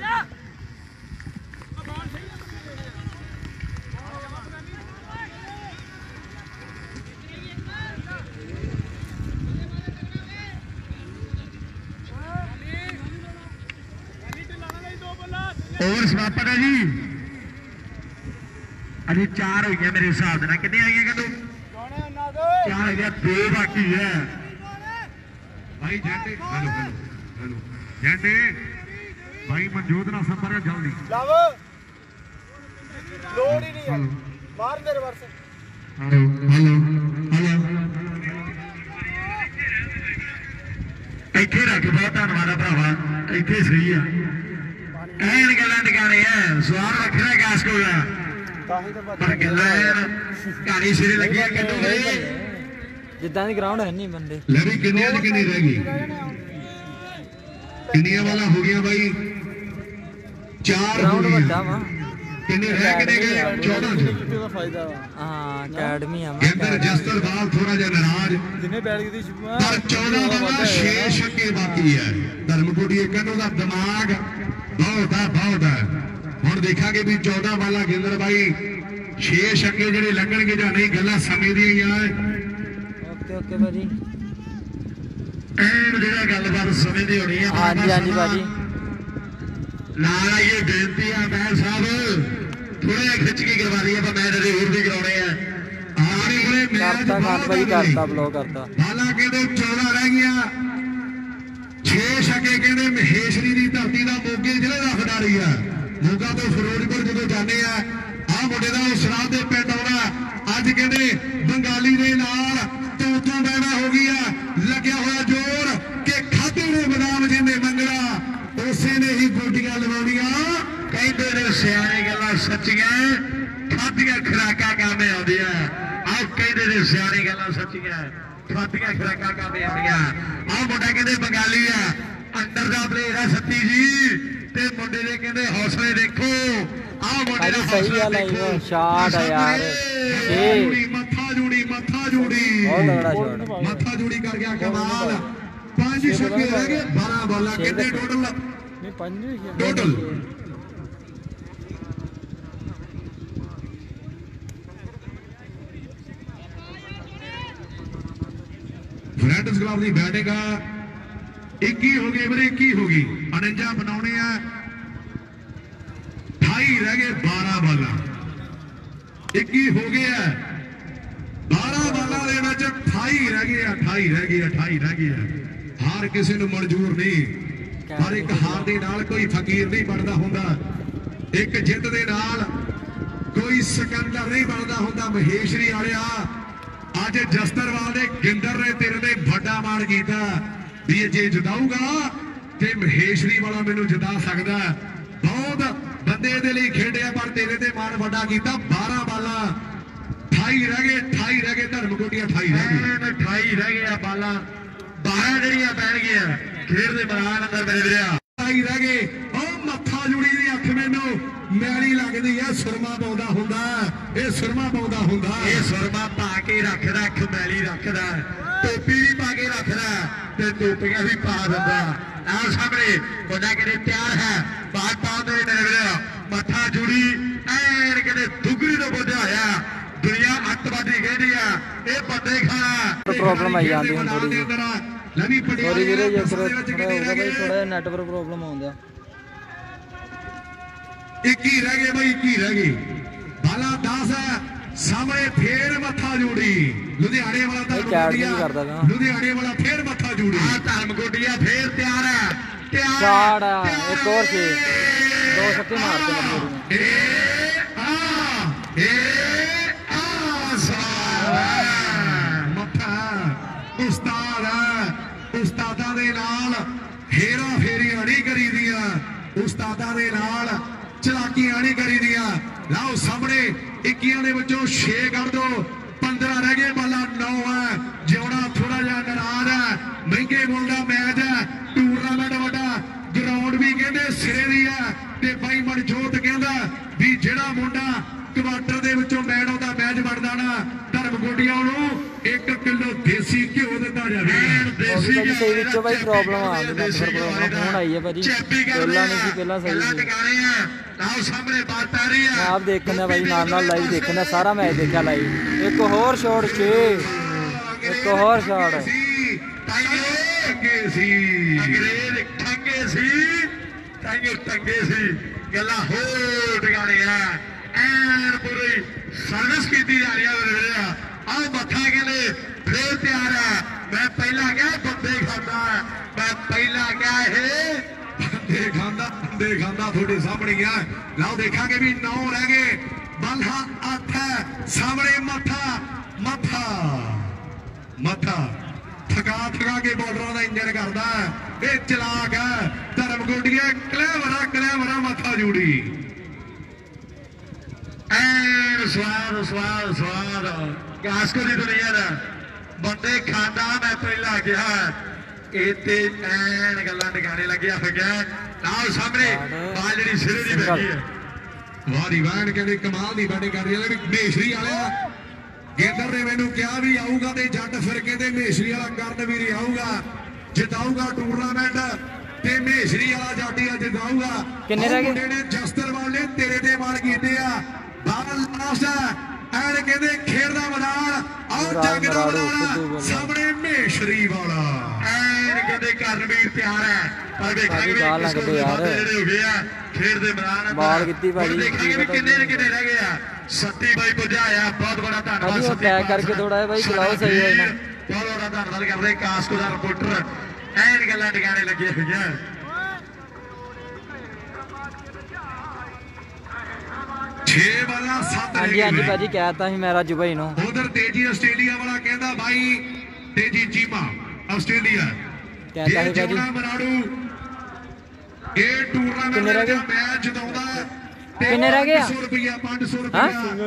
ओवर समापन है जी अभी चार हो गया मेरे हिसाब से कितनी आई है चार हो गया दो बाकी है भाई झंडे हेलो हेलो हेलो झंडे भाई मनजोत ना संपर्क जल्दी लव लोड ही नहीं है बाहर मेरे वर्ष हेलो हेलो हेलो ਇੱਥੇ ਰੱਖ ਬਹੁਤ ਧੰਨਵਾਦ ਭਰਾਵਾ ਇੱਥੇ ਸਹੀ ਆ ਐਨ ਗੱਲਾਂ ਟਿਕਾਣੇ ਆ ਸਵਾਰ ਵੱਖਰਾ ਗਾਸ ਕੋਲਾ ਪਰ ਗੱਲਾਂ ਕਹਾਣੀ ਸਿਰੇ ਲੱਗੀ ਕੱਢੂਗੇ ਜਿੱਦਾਂ ਦੀ ਗਰਾਊਂਡ ਹੈ ਨਹੀਂ ਬੰਦੇ ਲੈ ਵੀ ਕਿੰਨੀਆਂ ਦੀ ਕਿੰਨੀ ਰਹਿ ਗਈ ਕਿੰਨੀਆਂ ਵਾਲਾ ਹੋ ਗਿਆ ਬਾਈ ਚਾਰ ਗਰਾਊਂਡ ਵੱਡਾ ਵਾ ਕਿੰਨੇ ਰਹਿ ਕਿੰਨੇ ਗਏ ਚੌਦਾਂ ਚ ਦਾ ਫਾਇਦਾ ਹਾਂ ਅਕੈਡਮੀ ਆ ਗਿੰਦਰ ਜਸਤਰ ਬਾਲ ਥੋੜਾ ਜਿਹਾ ਨਾਰਾਜ਼ ਜਿੰਨੇ ਬੈਠ ਗਈ ਸੀ ਪਰ ਚੌਦਾਂ ਬਾਲਾਂ ਛੇ ਛੱਕੇ ਬਾਕੀ ਹੈ। ਧਰਮਕੋਟੀਏ ਕਹਿੰਦਾ ਦਾ ਦਿਮਾਗ ਬਹੁਤ ਆ ਬਹੁਤ ਹੈ। ਹੁਣ ਦੇਖਾਂਗੇ ਵੀ ਚੌਦਾਂ ਬਾਲਾਂ ਗਿੰਦਰ ਬਾਈ ਛੇ ਛੱਕੇ ਜਿਹੜੇ ਲੱਗਣਗੇ ਜਾਂ ਨਹੀਂ, ਗੱਲਾਂ ਸਮੇਂ ਦੀਆਂ ਹੀ ਆ। ਓਕੇ ਓਕੇ ਭਾਜੀ ਐਨ ਜਿਹੜਾ ਗੱਲਬਾਤ ਸਮੇਂ ਦੀ ਹੋਣੀ ਆ। ਹਾਂਜੀ ਹਾਂਜੀ ਭਾਜੀ ਨਾਲ ਆਈਏ ਬੇਨਤੀ ਆ ਮੈਂ ਸਾਹਿਬ ਥੋੜਾ ਜਿਹਾ ਖਿੱਚ ਕੇ ਕਰਵਾ ਰਹੀ ਆ ਪਰ ਮੈਂ ਜਿਹੜੇ ਹੋਰ ਵੀ ਕਰਾਉਣੇ ਆ। ਆਖਰੀ ਕੋਲੇ ਮੈਚ ਕਰਤਾ ਖਾਨ ਭਾਈ ਕਰਤਾ ਬਲੌਕ ਕਰਤਾ। ਹਾਲਾਂ ਕਹਿੰਦੇ ਚੌਦਾਂ ਰਹਿ ਗਈਆਂ, ਛੇ ਛੱਕੇ ਕਹਿੰਦੇ ਮਹੇਸ਼ਰੀ ਦੀ ਧਰਤੀ ਦਾ ਮੋਗੇ ਜ਼ਿਲ੍ਹੇ ਦਾ ਖਿਡਾਰੀ ਆ। ਮੋਗਾ ਤੋਂ ਫਿਰੋਜ਼ਪੁਰ ਜਦੋਂ ਜਾਂਦੇ ਆ ਆਹ ਮੁੰਡੇ ਦਾ ਉਸਰਾਦ ਦੇ ਪਿੰਡ ਆਉਣਾ। ਅੱਜ ਕਹਿੰਦੇ ਬੰਗਾਲੀ ਦੇ ਨਾਲ ਤੂੰ ਤੂੰ ਬੈਣਾ ਹੋ ਗਈ ਆ, ਲੱਗਿਆ ਹੋਇਆ ਜ਼ੋਰ ਕਿ ਖਾਧੇ ਨੇ ਬਦਾਮ ਜਿੰਨੇ ਮੰਗਣਾ ਉਸੇ ਨੇ ਹੀ ਗੋਡੀਆਂ ਲਵਾਉਣੀਆਂ। ਕਹਿੰਦੇ ਨੇ ਸਿਆਣੇ ਗੱਲਾਂ ਸੱਚੀਆਂ, ਖਾਧੀਆਂ ਖੁਰਾਕਾਂ ਕਾਮੇ ਆਉਂਦੀਆਂ। ਆਹ ਕਹਿੰਦੇ ਨੇ ਸਿਆਣੇ ਗੱਲਾਂ ਸੱਚੀਆਂ, ਖਾਧੀਆਂ ਖੁਰਾਕਾਂ ਕਾਮੇ ਆਉਂਦੀਆਂ। ਆਹ ਮੁੰਡਾ ਕਹਿੰਦੇ ਬੰਗਾਲੀ ਆ, ਅੰਡਰ ਦਾ ਪਲੇਅਰ ਆ ਸੱਤੀ ਜੀ ਤੇ ਮੁੰਡੇ ਦੇ ਕਹਿੰਦੇ ਹੌਸਲੇ ਦੇਖੋ। ਆਹ ਮੁੰਡੇ ਦਾ ਸਹੀ ਗੱਲ ਹੈ ਦੇਖੋ, ਸ਼ਾਟ ਆ ਯਾਰ ਛੇ ਮੱਥਾ ਜੂੜੀ ਮੱਥਾ ਜੂੜੀ ਬਹੁਤ ਤਗੜਾ ਸ਼ਾਟ ਮੱਥਾ ਜੂੜੀ ਕਰ ਗਿਆ ਕਮਾਲ। ਪੰਜ ਛੱਕੇ ਰਹਿ ਗਏ, ਬਾਰਾਂ ਬਾਲਾਂ ਕਿੰਨੇ ਟੋਟਲ ਨਹੀਂ ਪੰਜ ਟੋਟਲ ਫਰੈਂਡਸ ਕਲੱਬ ਦੀ ਬੈਟਿੰਗ ਆ। ਇੱਕੀ ਹੋ ਗਏ ਵੀਰੇ, ਇੱਕੀ ਹੋ ਗਈ। ਉਨੰਜਾ ਬਣਾਉਣੇ ਆ, ਅਠਾਈ ਰਹਿ ਗਏ, ਬਾਰਾਂ ਬਾਲਾਂ ਇੱਕੀ ਹੋ ਗਏ ਆ। ਬਾਰਾਂ ਬਾਲਾਂ ਦੇ ਵਿੱਚ ਅਠਾਈ ਰਹਿ ਗਏ, ਅਠਾਈ ਰਹਿ ਗਏ, ਅਠਾਈ ਰਹਿ ਗਏ ਆ। ਹਾਰ ਕਿਸੇ ਨੂੰ ਮਨਜ਼ੂਰ ਨਹੀਂ, ਪਰ ਇੱਕ ਹਾਰ ਦੇ ਨਾਲ ਕੋਈ ਫਕੀਰ ਨਹੀਂ ਬਣਦਾ ਹੁੰਦਾ, ਇੱਕ ਜਿੱਤ ਦੇ ਨਾਲ ਕੋਈ ਸਿਕੰਦਰ ਨਹੀਂ ਬਣਦਾ ਹੁੰਦਾ। ਮਹੇਸ਼ਰੀ ਵਾਲਿਆ ਅੱਜ ਜਸਤਰਵਾਲ ਦੇ ਗਿੰਦਰ ਨੇ ਤੇਰੇ ਤੇ ਵੱਡਾ ਮਾਣ ਕੀਤਾ ਵੀ ਜੇ ਜਿਤਾਊਗਾ ਤੇ ਮਹੇਸ਼ਰੀ ਵਾਲਾ ਮੈਨੂੰ ਜਿਤਾ ਸਕਦਾ। ਬਹੁਤ ਬੰਦੇ ਦੇ ਲਈ ਖੇਡਿਆ ਪਰ ਤੇਰੇ ਤੇ ਮਾਣ ਵੱਡਾ ਕੀਤਾ। ਬਾਰਾਂ ਬਾਲਾਂ ਅਠਾਈ ਰਹਿ ਗਏ, ਅਠਾਈ ਰਹਿ ਗਏ। ਧਰਮਕੋਟੀਆਂ ਅਠਾਈ ਰਹਿ ਗਏ, ਅਠਾਈ ਰਹਿ ਗਏ ਆ ਬਾਲਾਂ, ਬਾਰਾਂ ਜਿਹੜੀਆਂ ਪੈਣ ਗਈਆਂ ਖੇਡ ਦੇ ਮੈਦਾਨ ਅੰਦਰ ਮੇਰੇ ਵੀਰਿਆ। ਅਠਾਈ ਰਹਿ ਗਏ। ਉਹ ਮੱਥਾ ਜੁੜੀ ਦੀ ਅੱਖ ਮੈਨੂੰ ਮੈਲੀ ਲੱਗਦੀ ਆ, ਸੁਰਮਾ ਪਾਉਂਦਾ ਹੁੰਦਾ, ਇਹ ਸੁਰਮਾ ਪਾਉਂਦਾ ਹੁੰਦਾ, ਇਹ ਸੁਰਮਾ ਪਾ ਕੇ ਰੱਖਦਾ, ਅੱਖ ਮੈਲੀ ਰੱਖਦਾ, ਟੋਪੀ ਵੀ ਪਾ ਕੇ ਰੱਖਦਾ ਤੇ ਟੋਪੀਆਂ ਵੀ ਪਾ ਦਿੰਦਾ। ਆਹ ਸਾਹਮਣੇ ਉਹਦਾ ਕਿਹੜੇ ਤਿਆਰ ਹੈ, ਬਾਤ ਪਾਉਂਦੇ ਮੇਰੇ ਵੀਰਿਆ। ਮੱਥਾ ਜੁੜੀ ਐਨ ਕਿਤੇ ਦੁਗਰੀ ਤੋਂ ਬੋਧਿਆ ਹੋਇਆ, ਦੁਨੀਆ ਅੱਤਵਾਦੀ ਕਹਿੰਦੀ ਆ, ਇਹ ਬੰਦੇ ਖਾਣਾ ਪ੍ਰੋਬਲਮ ਆਈ ਜਾਂਦੀ ਹੁਣ ਥੋੜੀ ਜਿਹੀ। ਲਵੀ ਪਟਿਆਲੇ ਸੌਰੀ ਵੀਰੇ ਜੇ ਥੋੜਾ ਹੋਊਗਾ ਬਾਈ, ਥੋੜਾ ਜਿਹਾ ਨੈਟਵਰਕ ਪ੍ਰੋਬਲਮ ਆਉਂਦਾ। ਇੱਕੀ ਰਹਿ ਗਏ ਬਾਈ, ਇੱਕੀ ਰਹਿ ਗਏ। ਬਾਲਾ ਦਸ ਹੈ, ਸਾਹਮਣੇ ਫੇਰ ਮੱਥਾ ਜੋੜੀ। ਲੁਧਿਆਣੇ ਵਾਲਾ ਧਰਮਕੋਟੀਆ, ਲੁਧਿਆਣੇ ਵਾਲਾ ਫੇਰ ਮੱਥਾ ਜੋੜੀ। ਆ ਧਰਮਕੋਟੀਆ ਫੇਰ ਤਿਆਰ ਹੈ, ਤਿਆਰ ਸ਼ਾਟ ਆ ਇੱਕ ਹੋਰ ਛੇ, ਦੋ ਛੱਕੇ ਮਾਰਦੇ ਨੇ। ਇਹ ਆ ਇਹ ਆ ਸਾਰਾ ਮੱਥਾ ਉਸਤਾਦ ਹੈ। ਉਸਤਾਦਾਂ ਦੇ ਨਾਲ ਹੇਰਾ ਫੇਰੀਆਂ ਨਹੀਂ ਕਰੀਦੀਆਂ, ਉਸਤਾਦਾਂ ਦੇ ਨਾਲ ਚਲਾਕੀਆਂ ਨਹੀਂ ਕਰੀਦੀਆਂ। ਲਓ ਸਾਹਮਣੇ ਇੱਕੀਆਂ ਦੇ ਵਿੱਚੋਂ ਛੇ ਕਰ ਦੋ, ਪੰਦਰਾਂ ਰਹਿ ਗਏ, ਬਾਲਾ ਨੌ ਹੈ। ਜਿਉਣਾ ਥੋੜਾ ਜਿਹਾ ਨਾਰਾਜ਼ ਹੈ, ਮਹਿੰਗੇ ਮੁੱਲ ਦਾ ਮੈਚ ਹੈ, ਟੂਰਨਾਮੈਂਟ ਵੱਡਾ, ਗਰਾਊਂਡ ਵੀ ਕਹਿੰਦੇ ਸਿਰੇ ਦੀ ਹੈ ਤੇ ਬਾਈ ਮਨਜੋਤ ਕਹਿੰਦਾ ਵੀ ਜਿਹੜਾ ਮੁੰਡਾ ਕੁਆਟਰ ਦੇ ਵਿੱਚੋਂ ਮੈਚ ਆਉਂਦਾ ਮੈਚ ਬਣਦਾ ਨਾ, ਧਰਮਕੋਟੀਆਂ ਨੂੰ ਇੱਕ ਕਿਲੋ ਦੇਸੀ ਘਿਓ ਦਿੱਤਾ ਜਾਵੇ। ਦੇਸੀ ਘਿਓ ਸਹੀ ਵਿੱਚੋਂ ਬਾਈ ਪ੍ਰੋਬਲਮ ਆ ਗਈ, ਨੈਟਵਰਕ ਪ੍ਰੋਬਲਮ ਹੁਣ ਆਈ ਹੈ ਭਾਜੀ, ਪਹਿਲਾਂ ਨਹੀਂ ਸੀ, ਪਹਿਲਾਂ ਸਹੀ ਸੀ। ਲਾਓ ਸਾਹਮਣੇ ਬਾਤ ਪੈ ਰਹੀ ਹੈ। ਮੈਂ ਆਪ ਦੇਖਣਾ ਬਾਈ, ਨਾਲ ਨਾਲ ਲਾਈਵ ਦੇਖਣਾ, ਸਾਰਾ ਮੈਚ ਦੇਖਿਆ ਲਾਈਵ। ਇੱਕ ਹੋਰ ਸ਼ਾਟ ਛੇ, ਇੱਕ ਹੋਰ ਸ਼ਾਟ ਟੰਗੇ ਸੀ, ਅੰਗਰੇਜ਼ ਟੰਗੇ ਸੀ, ਟੰਗੇ ਟੰਗੇ ਸੀ। ਗੱਲਾਂ ਹੋਰ ਟਿਕਾਣੀਆਂ ਐਨ ਪੂਰੀ ਸਰਵਿਸ ਕੀਤੀ ਜਾ ਰਹੀ ਹੈ। ਆਹ ਮੱਥਾ ਕਹਿੰਦੇ ਫੇਰ ਤਿਆਰ ਹੈ। ਮੈਂ ਪਹਿਲਾਂ ਕਿਹਾ ਬੰਦੇ ਖਾਂਦਾ, ਮੈਂ ਪਹਿਲਾਂ ਕਿਹਾ ਇਹ ਬੰਦੇ ਖਾਂਦਾ, ਬੰਦੇ ਖਾਂਦਾ ਤੁਹਾਡੇ ਸਾਹਮਣੇ ਆ। ਲਓ ਦੇਖਾਂਗੇ ਵੀ ਨੌ ਰਹਿ ਗਏ, ਬਾਲਾ ਅੱਠ ਹੈ। ਸਾਹਮਣੇ ਮੱਥਾ ਮੱਥਾ ਮੱਥਾ ਥਕਾ ਥਕਾ ਕੇ ਬਾਰਡਰਾਂ ਦਾ ਇੰਜਨ ਕਰਦਾ, ਇਹ ਚਲਾਕ ਹੈ। ਧਰਮਕੋਟੀਆ ਕਲੇਵਰਾ ਕਲੇਵਰਾ ਮੱਥਾ ਜੂੜੀ ਐਨ ਸਵਾਦ ਸਵਾਦ ਸਵਾਦ। ਕਾਸਕੋ ਦੀ ਦੁਨੀਆ ਦਾ ਬੰਦੇ ਖਾਂਦਾ, ਮੈਂ ਪਹਿਲਾਂ ਕਿਹਾ ਇਹ ਤੇ ਐਨ ਗੱਲਾਂ ਟਿਕਾਣੇ ਲੱਗਿਆ ਹੋਇਆ। ਨਾਲ ਸਾਹਮਣੇ ਬਾਲ ਜਿਹੜੀ ਸਿਰੇ ਦੀ ਬੈਠੀ ਹੈ, ਵਾਰੀ ਵਾਹਨ ਕਹਿੰਦੇ ਕਮਾਲ ਦੀ ਬੈਟਿੰਗ ਕਰ ਰਹੀ ਹੈ ਵੀ ਮੇਸ਼ਰੀ ਵਾਲਿਆ ਗੇਂਦਰ ਨੇ ਮੈਨੂੰ ਕਿਹਾ ਵੀ ਆਊਗਾ ਤੇ ਜੱਟ ਫਿਰ ਕਹਿੰਦੇ ਮੇਸ਼ਰੀ ਵਾਲਾ ਕਰਨਵੀਰ ਹੀ ਆਊਗਾ ਜਿਤਾਊਗਾ ਟੂਰਨਾਮੈਂਟ ਤੇ ਮੇਸ਼ਰੀ ਵਾਲਾ ਜੱਟ ਹੀ ਜਿਤਾਊਗਾ। ਕਿੰਨੇ ਰਹਿ ਗਏ? ਮੁੰਡੇ ਨੇ ਜਸਤਰਵਾਲ ਨੇ ਤੇਰੇ ਤੇ ਮਾਰ ਕੀਤੇ ਆ ਬਾਲ ਲਾਸਟ ਐਨ ਕਹਿੰਦੇ ਖੇਡ ਦਾ ਮੈਦਾਨ ਆਓ ਜੱਗ ਦਾ ਮੈਦਾਨ ਸਾਹਮਣੇ ਮੇਸ਼ਰੀ ਵਾਲਾ ਐਨ ਕਹਿੰਦੇ ਕਰਨਵੀਰ ਤਿਆਰ ਹੈ ਪਰ ਦੇਖਾਂਗੇ ਬਾਲ ਲੱਗਦੇ ਯਾਰ ਜਿਹੜੇ ਹੋ ਗਏ ਆ ਖੇਡ ਦੇ ਮੈਦਾਨ ਬਾਲ ਕੀਤੀ ਭਾਜੀ ਦੇਖਾਂਗੇ ਵੀ ਕਿੰਨੇ ਕਿੰਨੇ ਰਹਿ ਗਏ ਆ। ਸੱਤੀ ਬਾਈ ਪੁਜਾਇਆ ਬਹੁਤ ਬੜਾ ਧੰਨਵਾਦ ਉਹ ਟੈਗ ਕਰਕੇ ਥੋੜਾ ਹੈ ਬਾਈ ਚਲਾਓ ਸਹੀ ਹੈ ਨਾ ਬਹੁਤ ਬੜਾ ਧੰਨਵਾਦ ਕਰਦੇ ਕਾਸਕੋ ਦਾ ਰਿਪੋਰਟਰ ਐਨ ਗੱਲਾਂ ਟਿਕਾਣੇ ਲੱਗੇ ਹੋਈਆਂ। ਛੇ ਵਾਲਾ ਸੱਤ ਹਾਂਜੀ ਹਾਂਜੀ ਭਾਜੀ ਕਹਿਤਾ ਸੀ ਮੈਂ ਰਾਜੂ ਭਾਈ ਨੂੰ। ਉਧਰ ਤੇਜੀ ਆਸਟ੍ਰੇਲੀਆ ਵਾਲਾ ਕਹਿੰਦਾ ਭਾਈ ਤੇਜੀ ਚੀਮਾ ਆਸਟ੍ਰੇਲੀਆ ਕਹਿਤਾ ਸੀ ਭਾਜੀ ਮਨਾੜੂ ਇਹ ਟੂਰਨਾਮੈਂਟ ਦਾ ਮੈਚ ਜਿਤਾਉਂਦਾ ਕਿੰਨੇ ਰਹਿ ਗਏ ਆ? ਪੰਜ ਸੌ ਰੁਪਇਆ ਪੰਜ ਸੌ ਹਾਂ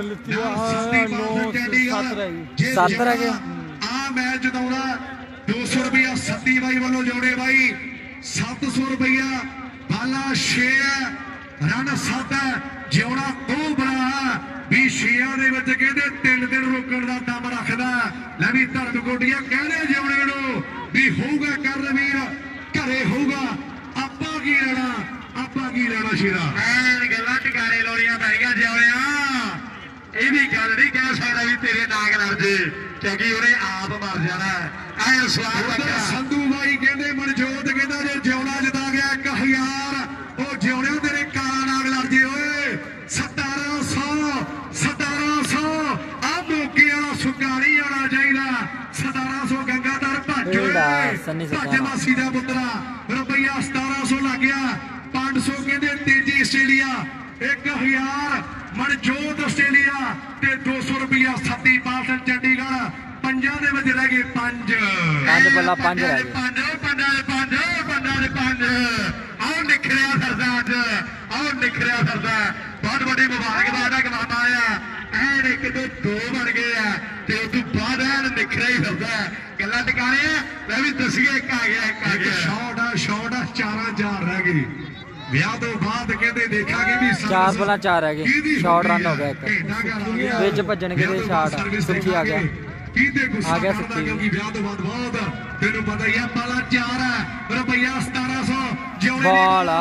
ਰੁਪਇਆ ਸੱਤ ਰਹਿ ਗਏ ਆ ਮੈਚ ਜਿਤਾਉਂਦਾ ਦੋ ਸੌ ਰੁਪਇਆ ਸੱਤੀ ਬਾਈ ਵੱਲੋਂ ਜੋੜੇ ਬਾਈ ਸੱਤ ਸੌ ਰੁਪਇਆ ਬਾਲਾ ਛੇ ਰਨ ਸੱਤ ਜਿਉਣਾ ਉਹ ਬਣਾ ਵੀ ਛੇਆਂ ਦੇ ਵਿੱਚ ਕਹਿੰਦੇ ਤਿੰਨ ਦਿਨ ਰੋਕਣ ਦਾ ਦਮ ਰੱਖਦਾ। ਲੈ ਵੀ ਧਰਮ ਕੋਟੀਆਂ ਕਹਿੰਦੇ ਜਿਉਣੇ ਨੂੰ ਵੀ ਹੋਊਗਾ ਕਰਨਵੀਰ ਘਰੇ ਹੋਊਗਾ ਆਪਾਂ ਕੀ ਲੈਣਾ ਆਪਾਂ ਕੀ ਲੈਣਾ ਸ਼ੇਰਾ ਐਨ ਗੱਲਾਂ ਟਿਕਾਣੇ ਲਾਉਣੀਆਂ ਪੈਣੀਆਂ ਜਿਉਣਿਆ ਇਹ ਵੀ ਗੱਲ ਨਹੀਂ ਕਹਿ ਸਕਦਾ ਵੀ ਤੇਰੇ ਨਾਗ ਲੜ ਜੇ ਕਿਉਂਕਿ ਉਹਨੇ ਆਪ ਮਰ ਜਾਣਾ ਐ ਸਵਾਦ ਸੰਧੂ ਬਾਈ ਕਹਿੰਦੇ ਮਨਜੋਤ ਕਹਿੰਦਾ ਜੇ ਜਿਉਣਾ ਜਿਤਾ ਗਿਆ ਇੱਕ ਹਜ਼ਾਰ ਉਹ ਜਿਉਣਿਆ ਤੇਰੇ ਕਾਲਾ ਨਾਗ ਲੜ ਜੇ ਓਏ ਸਤਾਰਾਂ ਸੌ ਸਤਾਰਾਂ ਸੌ ਆ ਮੋਕੇ ਵਾਲਾ ਸੁਗਾਣੀ ਆਉਣਾ ਚਾਹੀਦਾ ਸਤਾਰਾਂ ਸੌ ਗੰਗਾਧਰ ਭੱਜ ਭੱਜ ਮਾਸੀ ਦਾ ਪੁੱਤਰਾ ਰੁਪਈਆ ਸਤਾਰਾਂ ਸੌ ਲੱਗ ਗਿਆ ਪੰਜ ਸੌ ਕਹਿੰਦੇ ਤੇਜੀ ਆਸਟ੍ਰੇਲੀਆ ਇੱਕ ਹਜ਼ਾਰ ਮਨਜੋਤ ਆਸਟ੍ਰੇਲੀਆ ਤੇ ਦੋ ਸੌ ਰੁਪਈਆ ਸੱਤੀ ਪਾਸਨ ਚੰਡੀਗੜ੍ਹ ਪੰਜਾਂ ਦੇ ਵਿੱਚ ਰਹਿ ਗਏ ਪੰਜ ਪੰਜ ਬੱਲਾ ਪੰਜ ਰਹਿ ਗਏ ਪੰਜ ਪੰਜਾਂ ਦੇ ਪੰਜ ਪੰਜਾਂ ਦੇ ਪੰਜ ਆਓ ਨਿਖਰਿਆ ਫਿਰਦਾ ਅੱਜ ਆਓ ਨਿਖਰਿਆ ਫਿਰਦਾ ਬਹੁਤ ਵੱਡੀ ਮੁਬਾਰਕਬਾਦ ਆ ਗਵਾਨਾ ਆ ਐਨ ਇੱਕ ਤੋਂ ਦੋ ਬਣ ਗਏ ਆ ਤੇ ਉਸ ਤੋਂ ਬਾਅਦ ਐਨ ਨਿਖਰਿਆ ਹੀ ਫਿਰਦਾ ਗੱਲਾਂ ਟਿਕਾਣੇ ਮੈਂ ਵੀ ਦੱਸੀਏ ਇੱਕ ਆ ਗਿਆ ਇੱਕ ਆ ਗਿਆ ਸ਼ਾਟ ਆ ਸ਼ਾਟ ਆ ਚਾਰਾਂ ਚਾਰ ਰਹਿ ਗਏ ਵਿਆਹ ਤੋਂ ਬਾਅਦ ਕਹਿੰਦੇ ਦੇਖਾਂਗੇ ਵੀ ਚਾਰ ਬੋਲਾਂ ਚਾਰ ਰਹਿ ਗਏ ਸ਼ਾਟ ਰਨ ਹੋ ਗਿਆ ਇੱਕ ਵਿੱਚ ਭੱਜਣਗੇ ਤੇ ਸ਼ਾਟ ਸੁੱਖੀ ਆ ਗਿਆ ਆ ਗਿਆ ਸੁੱਖੀ ਕਿਉਂਕਿ ਵਿਆਹ ਤੋਂ ਬਾਅਦ ਬਹੁਤ ਤੈਨੂੰ ਪਤਾ ਹੀ ਆ ਬਾਲਾ ਚਾਰ ਹੈ ਰੁਪਈਆ ਸਤਾਰਾਂ ਸੌ ਬਾਲਾ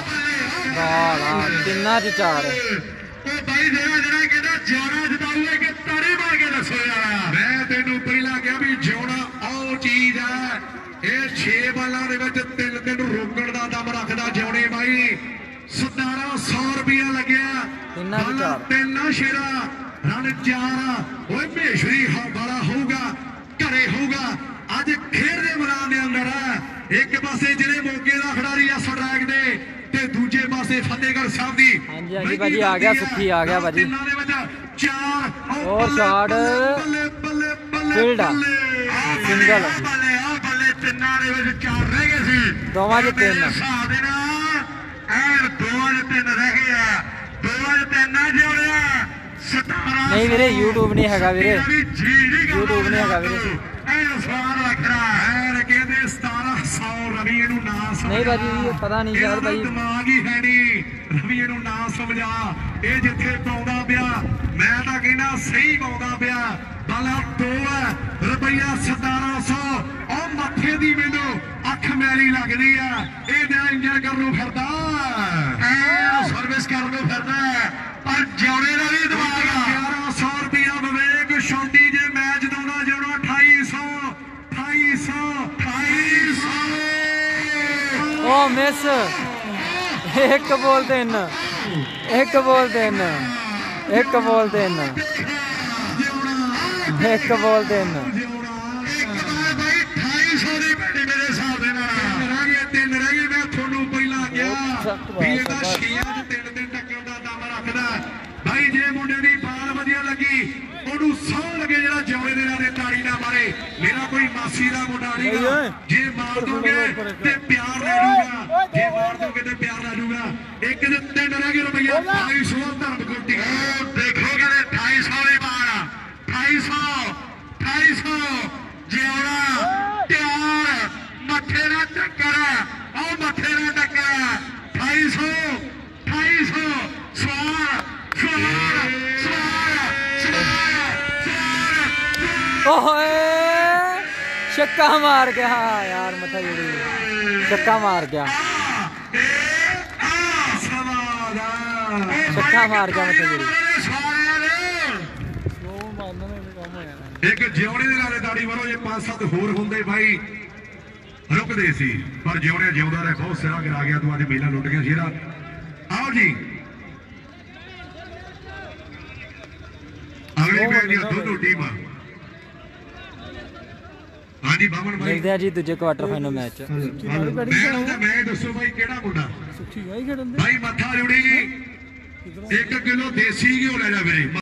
ਬਾਲਾ ਤਿੰਨਾਂ ਚ ਚਾਰ ਉਹ ਬਾਈ ਜਿਹੜਾ ਜਿਹੜਾ ਕਹਿੰਦਾ ਜਿਉਣਾ ਜਿਤਾਊਗਾ ਕਿ ਤਾੜੀ ਮਾਰ ਕੇ ਦੱਸੋ ਯਾਰ ਮੈਂ ਤੈਨੂੰ ਪਹਿਲਾਂ ਕਿਹਾ ਵੀ ਜਿਉਣਾ ਉਹ ਚੀਜ਼ ਹੈ ਇਹ ਛੇ ਬਾਲਾਂ ਦੇ ਵਿੱਚ ਤਿੰਨ ਤਿੰਨ ਰੋਕਣ ਦਾ ਦਮ ਰੱਖਦਾ ਜਿਉਣੇ ਬਾਈ ਸਤਾਰਾਂ ਸੌ ਰੁਪਇਆ ਲੱਗਿਆ ਤਿੰਨਾਂ ਚ ਚਾਰ ਤਿੰਨ ਸ਼ੇਰਾ ਰਨ ਚਾਰ ਓਏ ਮੇਸ਼ਰੀ ਵਾਲਾ ਹੋਊਗਾ ਘਰੇ ਹੋਊਗਾ ਅੱਜ ਖੇਡ ਦੇ ਮੈਦਾਨ ਦੇ ਅੰਦਰ ਹੈ ਇੱਕ ਪਾਸੇ ਜਿਹੜੇ ਮੋਗੇ ਦਾ ਖਿਡਾਰੀ ਆ ਸਟਰਾਈਕ ਦੇ ਤੇ ਦੂਜੇ ਪਾਸੇ ਫਤਿਹਗੜ੍ਹ ਸਾਹਿਬ ਦੀ ਹਾਂਜੀ ਹਾਂਜੀ ਭਾਜੀ ਆ ਗਿਆ ਸੁੱਖੀ ਆ ਗਿਆ ਭਾਜੀ ਤਿੰਨਾਂ ਦੇ ਵਿੱਚ ਚਾਰ ਹੋਰ ਸ਼ਾਟ ਫੀਲਡ ਆ ਸਿੰਗਲ ਬੱਲੇ ਆ ਬੱਲੇ ਤਿੰਨਾਂ ਦੇ ਵਿੱਚ ਚਾਰ ਰਹਿ ਗਏ ਸੀ ਦੋਵਾਂ ਚ ਤਿੰਨ ਹਿਸਾਬ ਦੇ ਨਾਲ ਐਨ ਦੋਵਾਂ ਚ ਤਿੰਨ ਰਹਿ ਗਏ ਆ ਦੋਵਾਂ ਚ ਤਿੰਨ ਆ ਜੋੜਿਆ ਸਤਾਰਾਂ ਨਹੀਂ ਵੀਰੇ YouTube ਨਹੀਂ ਹੈਗਾ ਵੀਰੇ YouTube ਨਹੀਂ ਹੈਗਾ ਵੀਰੇ ਐਨ ਸਵਾਲ ਵੱਖਰਾ ਐਨ ਕਹਿੰਦੇ ਸਤਾਰਾਂ ਸੌ ਰਵੀ ਇਹਨੂੰ ਨਾ ਸਮਝਾ ਨਹੀਂ ਭਾਜੀ ਪਤਾ ਨਹੀਂ ਯਾਰ ਭਾਈ ਦਿਮਾਗ ਹੀ ਹੈ ਨਹੀਂ ਰਵੀ ਇਹਨੂੰ ਨਾ ਸਮਝਾ ਇਹ ਜਿੱਥੇ ਪਾਉਂਦਾ ਪਿਆ ਮੈਂ ਤਾਂ ਕਹਿੰਦਾ ਸਹੀ ਪਾਉਂਦਾ ਪਿਆ ਬਾਲਾ ਦੋ ਹੈ ਰੁਪਈਆ ਸਤਾਰਾਂ ਸੌ ਉਹ ਮੱਥੇ ਦੀ ਮੈਨੂੰ ਅੱਖ ਮੈਲੀ ਲੱਗਦੀ ਆ ਇਹ ਨਾ ਇੰਜਨ ਕਰਨ ਨੂੰ ਫਿਰਦਾ ਐ ਸਰਵਿਸ ਕਰਨ ਨੂੰ ਫਿਰਦਾ ਪਰ ਜਿਉਣੇ ਦਾ ਵੀ ਦਿਮਾਗ ਆ ਗਿਆਰਾਂ ਸੌ ਰੁਪਇਆ ਵਿਵੇਕ ਸ਼ੌਂਟੀ ਜੇ ਮੈਚ ਦੋਣਾ ਜਿਉਣਾ ਅਠਾਈ ਸੌ ਅਠਾਈ ਸੌ ਅਠਾਈ ਸੌ ਉਹ ਮਿਸ ਇੱਕ ਬੋਲ ਤਿੰਨ ਇੱਕ ਬੋਲ ਤਿੰਨ ਇੱਕ ਬੋਲ ਤਿੰਨ ਇੱਕ ਬੋਲ ਤਿੰਨ ਇੱਕ ਵਾਰ ਬਾਈ ਅਠਾਈ ਸੌ ਦੀ ਬੈਠੀ ਮੇਰੇ ਹਿਸਾਬ ਦੇ ਨਾਲ ਰਹਿ ਗਏ ਤਿੰਨ ਰਹਿ ਗਏ ਮੈਂ ਤੁਹਾਨੂੰ ਪਹਿਲਾਂ ਕਿਹਾ ਵੀ ਇਹਦਾ ਛੇਆਂ ਚ ਤਿੰਨ ਤਿੰਨ ਟੱਕਰ ਦਾ ਦਮ ਰੱਖਦਾ ਭਾਈ ਜੇ ਮੁੰਡੇ ਦੀ ਬਾਲ ਵਧੀਆ ਲੱਗੀ ਉਹਨੂੰ ਸੌ ਲੱਗੇ ਜਿਹੜਾ ਜਿਉਣੇ ਦੇ ਨਾਲ ਤਾੜੀ ਨਾ ਮਾਰੇ ਮੇਰਾ ਕੋਈ ਮਾਸੀ ਦਾ ਮੁੰਡਾ ਨਹੀਂਗਾ ਜੇ ਮਾਰ ਦੋਗੇ ਤੇ ਪਿਆਰ ਲੈ ਜੂਗਾ ਜੇ ਮਾਰ ਦੋਗੇ ਤੇ ਪਿਆਰ ਲੈ ਜੂਗਾ ਇੱਕ ਦੇ ਤਿੰਨ ਰਹਿ ਗਏ ਰੁਪਈਆ ਅਠਾਈ ਸੌ ਧਰਮ ਕੋਟੀ ਦੇਖੋਗੇ ਅਠਾਈ ਸੌ ਦੀ ਬਾਲ ਅਠਾਈ ਸੌ ਅਠਾਈ ਸੌ ਜਿਉਣਾ ਤਿਆਰ ਮੱਥੇ ਨਾਲ ਟੱਕਰ ਆਓ ਮੱਥੇ ਨਾਲ ਟੱਕਰ ਅਠਾਈ ਸੌ ਅਠਾਈ ਸੌ ਸਵਾਰ ਸਵਾਰ ਓਏ ਛੱਕਾ ਮਾਰ ਗਿਆ ਯਾਰ ਮੱਥਾ ਜਿਹੜੀ ਛੱਕਾ ਮਾਰ ਗਿਆ ਛੱਕਾ ਮਾਰ ਗਿਆ ਮੱਥਾ ਜਿਹੜੀ ਇੱਕ ਜਿਉਣੇ ਦੇ ਨਾਲੇ ਦਾੜੀ ਮਾਰੋ ਜੇ ਪੰਜ ਸੱਤ ਹੋਰ ਹੁੰਦੇ ਭਾਈ ਰੁਕਦੇ ਸੀ ਪਰ ਜਿਉਣੇ ਜਿਉਂਦਾ ਰਿਹਾ ਬਹੁਤ ਸਿਰਾ ਗਿਰਾ ਗਿਆ ਤੂੰ ਅੱਜ ਮੇਲਾ ਲੁੱਟ ਗਿਆ ਸ਼ੇਰਾ ਆਓ ਜੀ ਅਗਲੀ ਮੈਚ ਦੀਆਂ ਦੋਨੋਂ ਟੀਮਾਂ ਹਾਂਜੀ ਬਾਵਨ ਭਾਈ ਮਿਲਦੇ ਆ ਜੀ ਦੂਜੇ ਕੁਆਟਰ ਫਾਈਨਲ ਮੈਚ ਮੈਂ ਦੱਸੋ ਭਾਈ ਕਿਹੜਾ ਮੁੰਡਾ ਸੁੱਖੀ ਗਾਈ ਖੜਨ ਦੇ ਭਾਈ ਮੱਥਾ ਜੁੜੀ ਇੱਕ ਕਿਲੋ ਦੇਸੀ ਘਿਓ ਲੈ ਜਾ ਵੀਰੇ।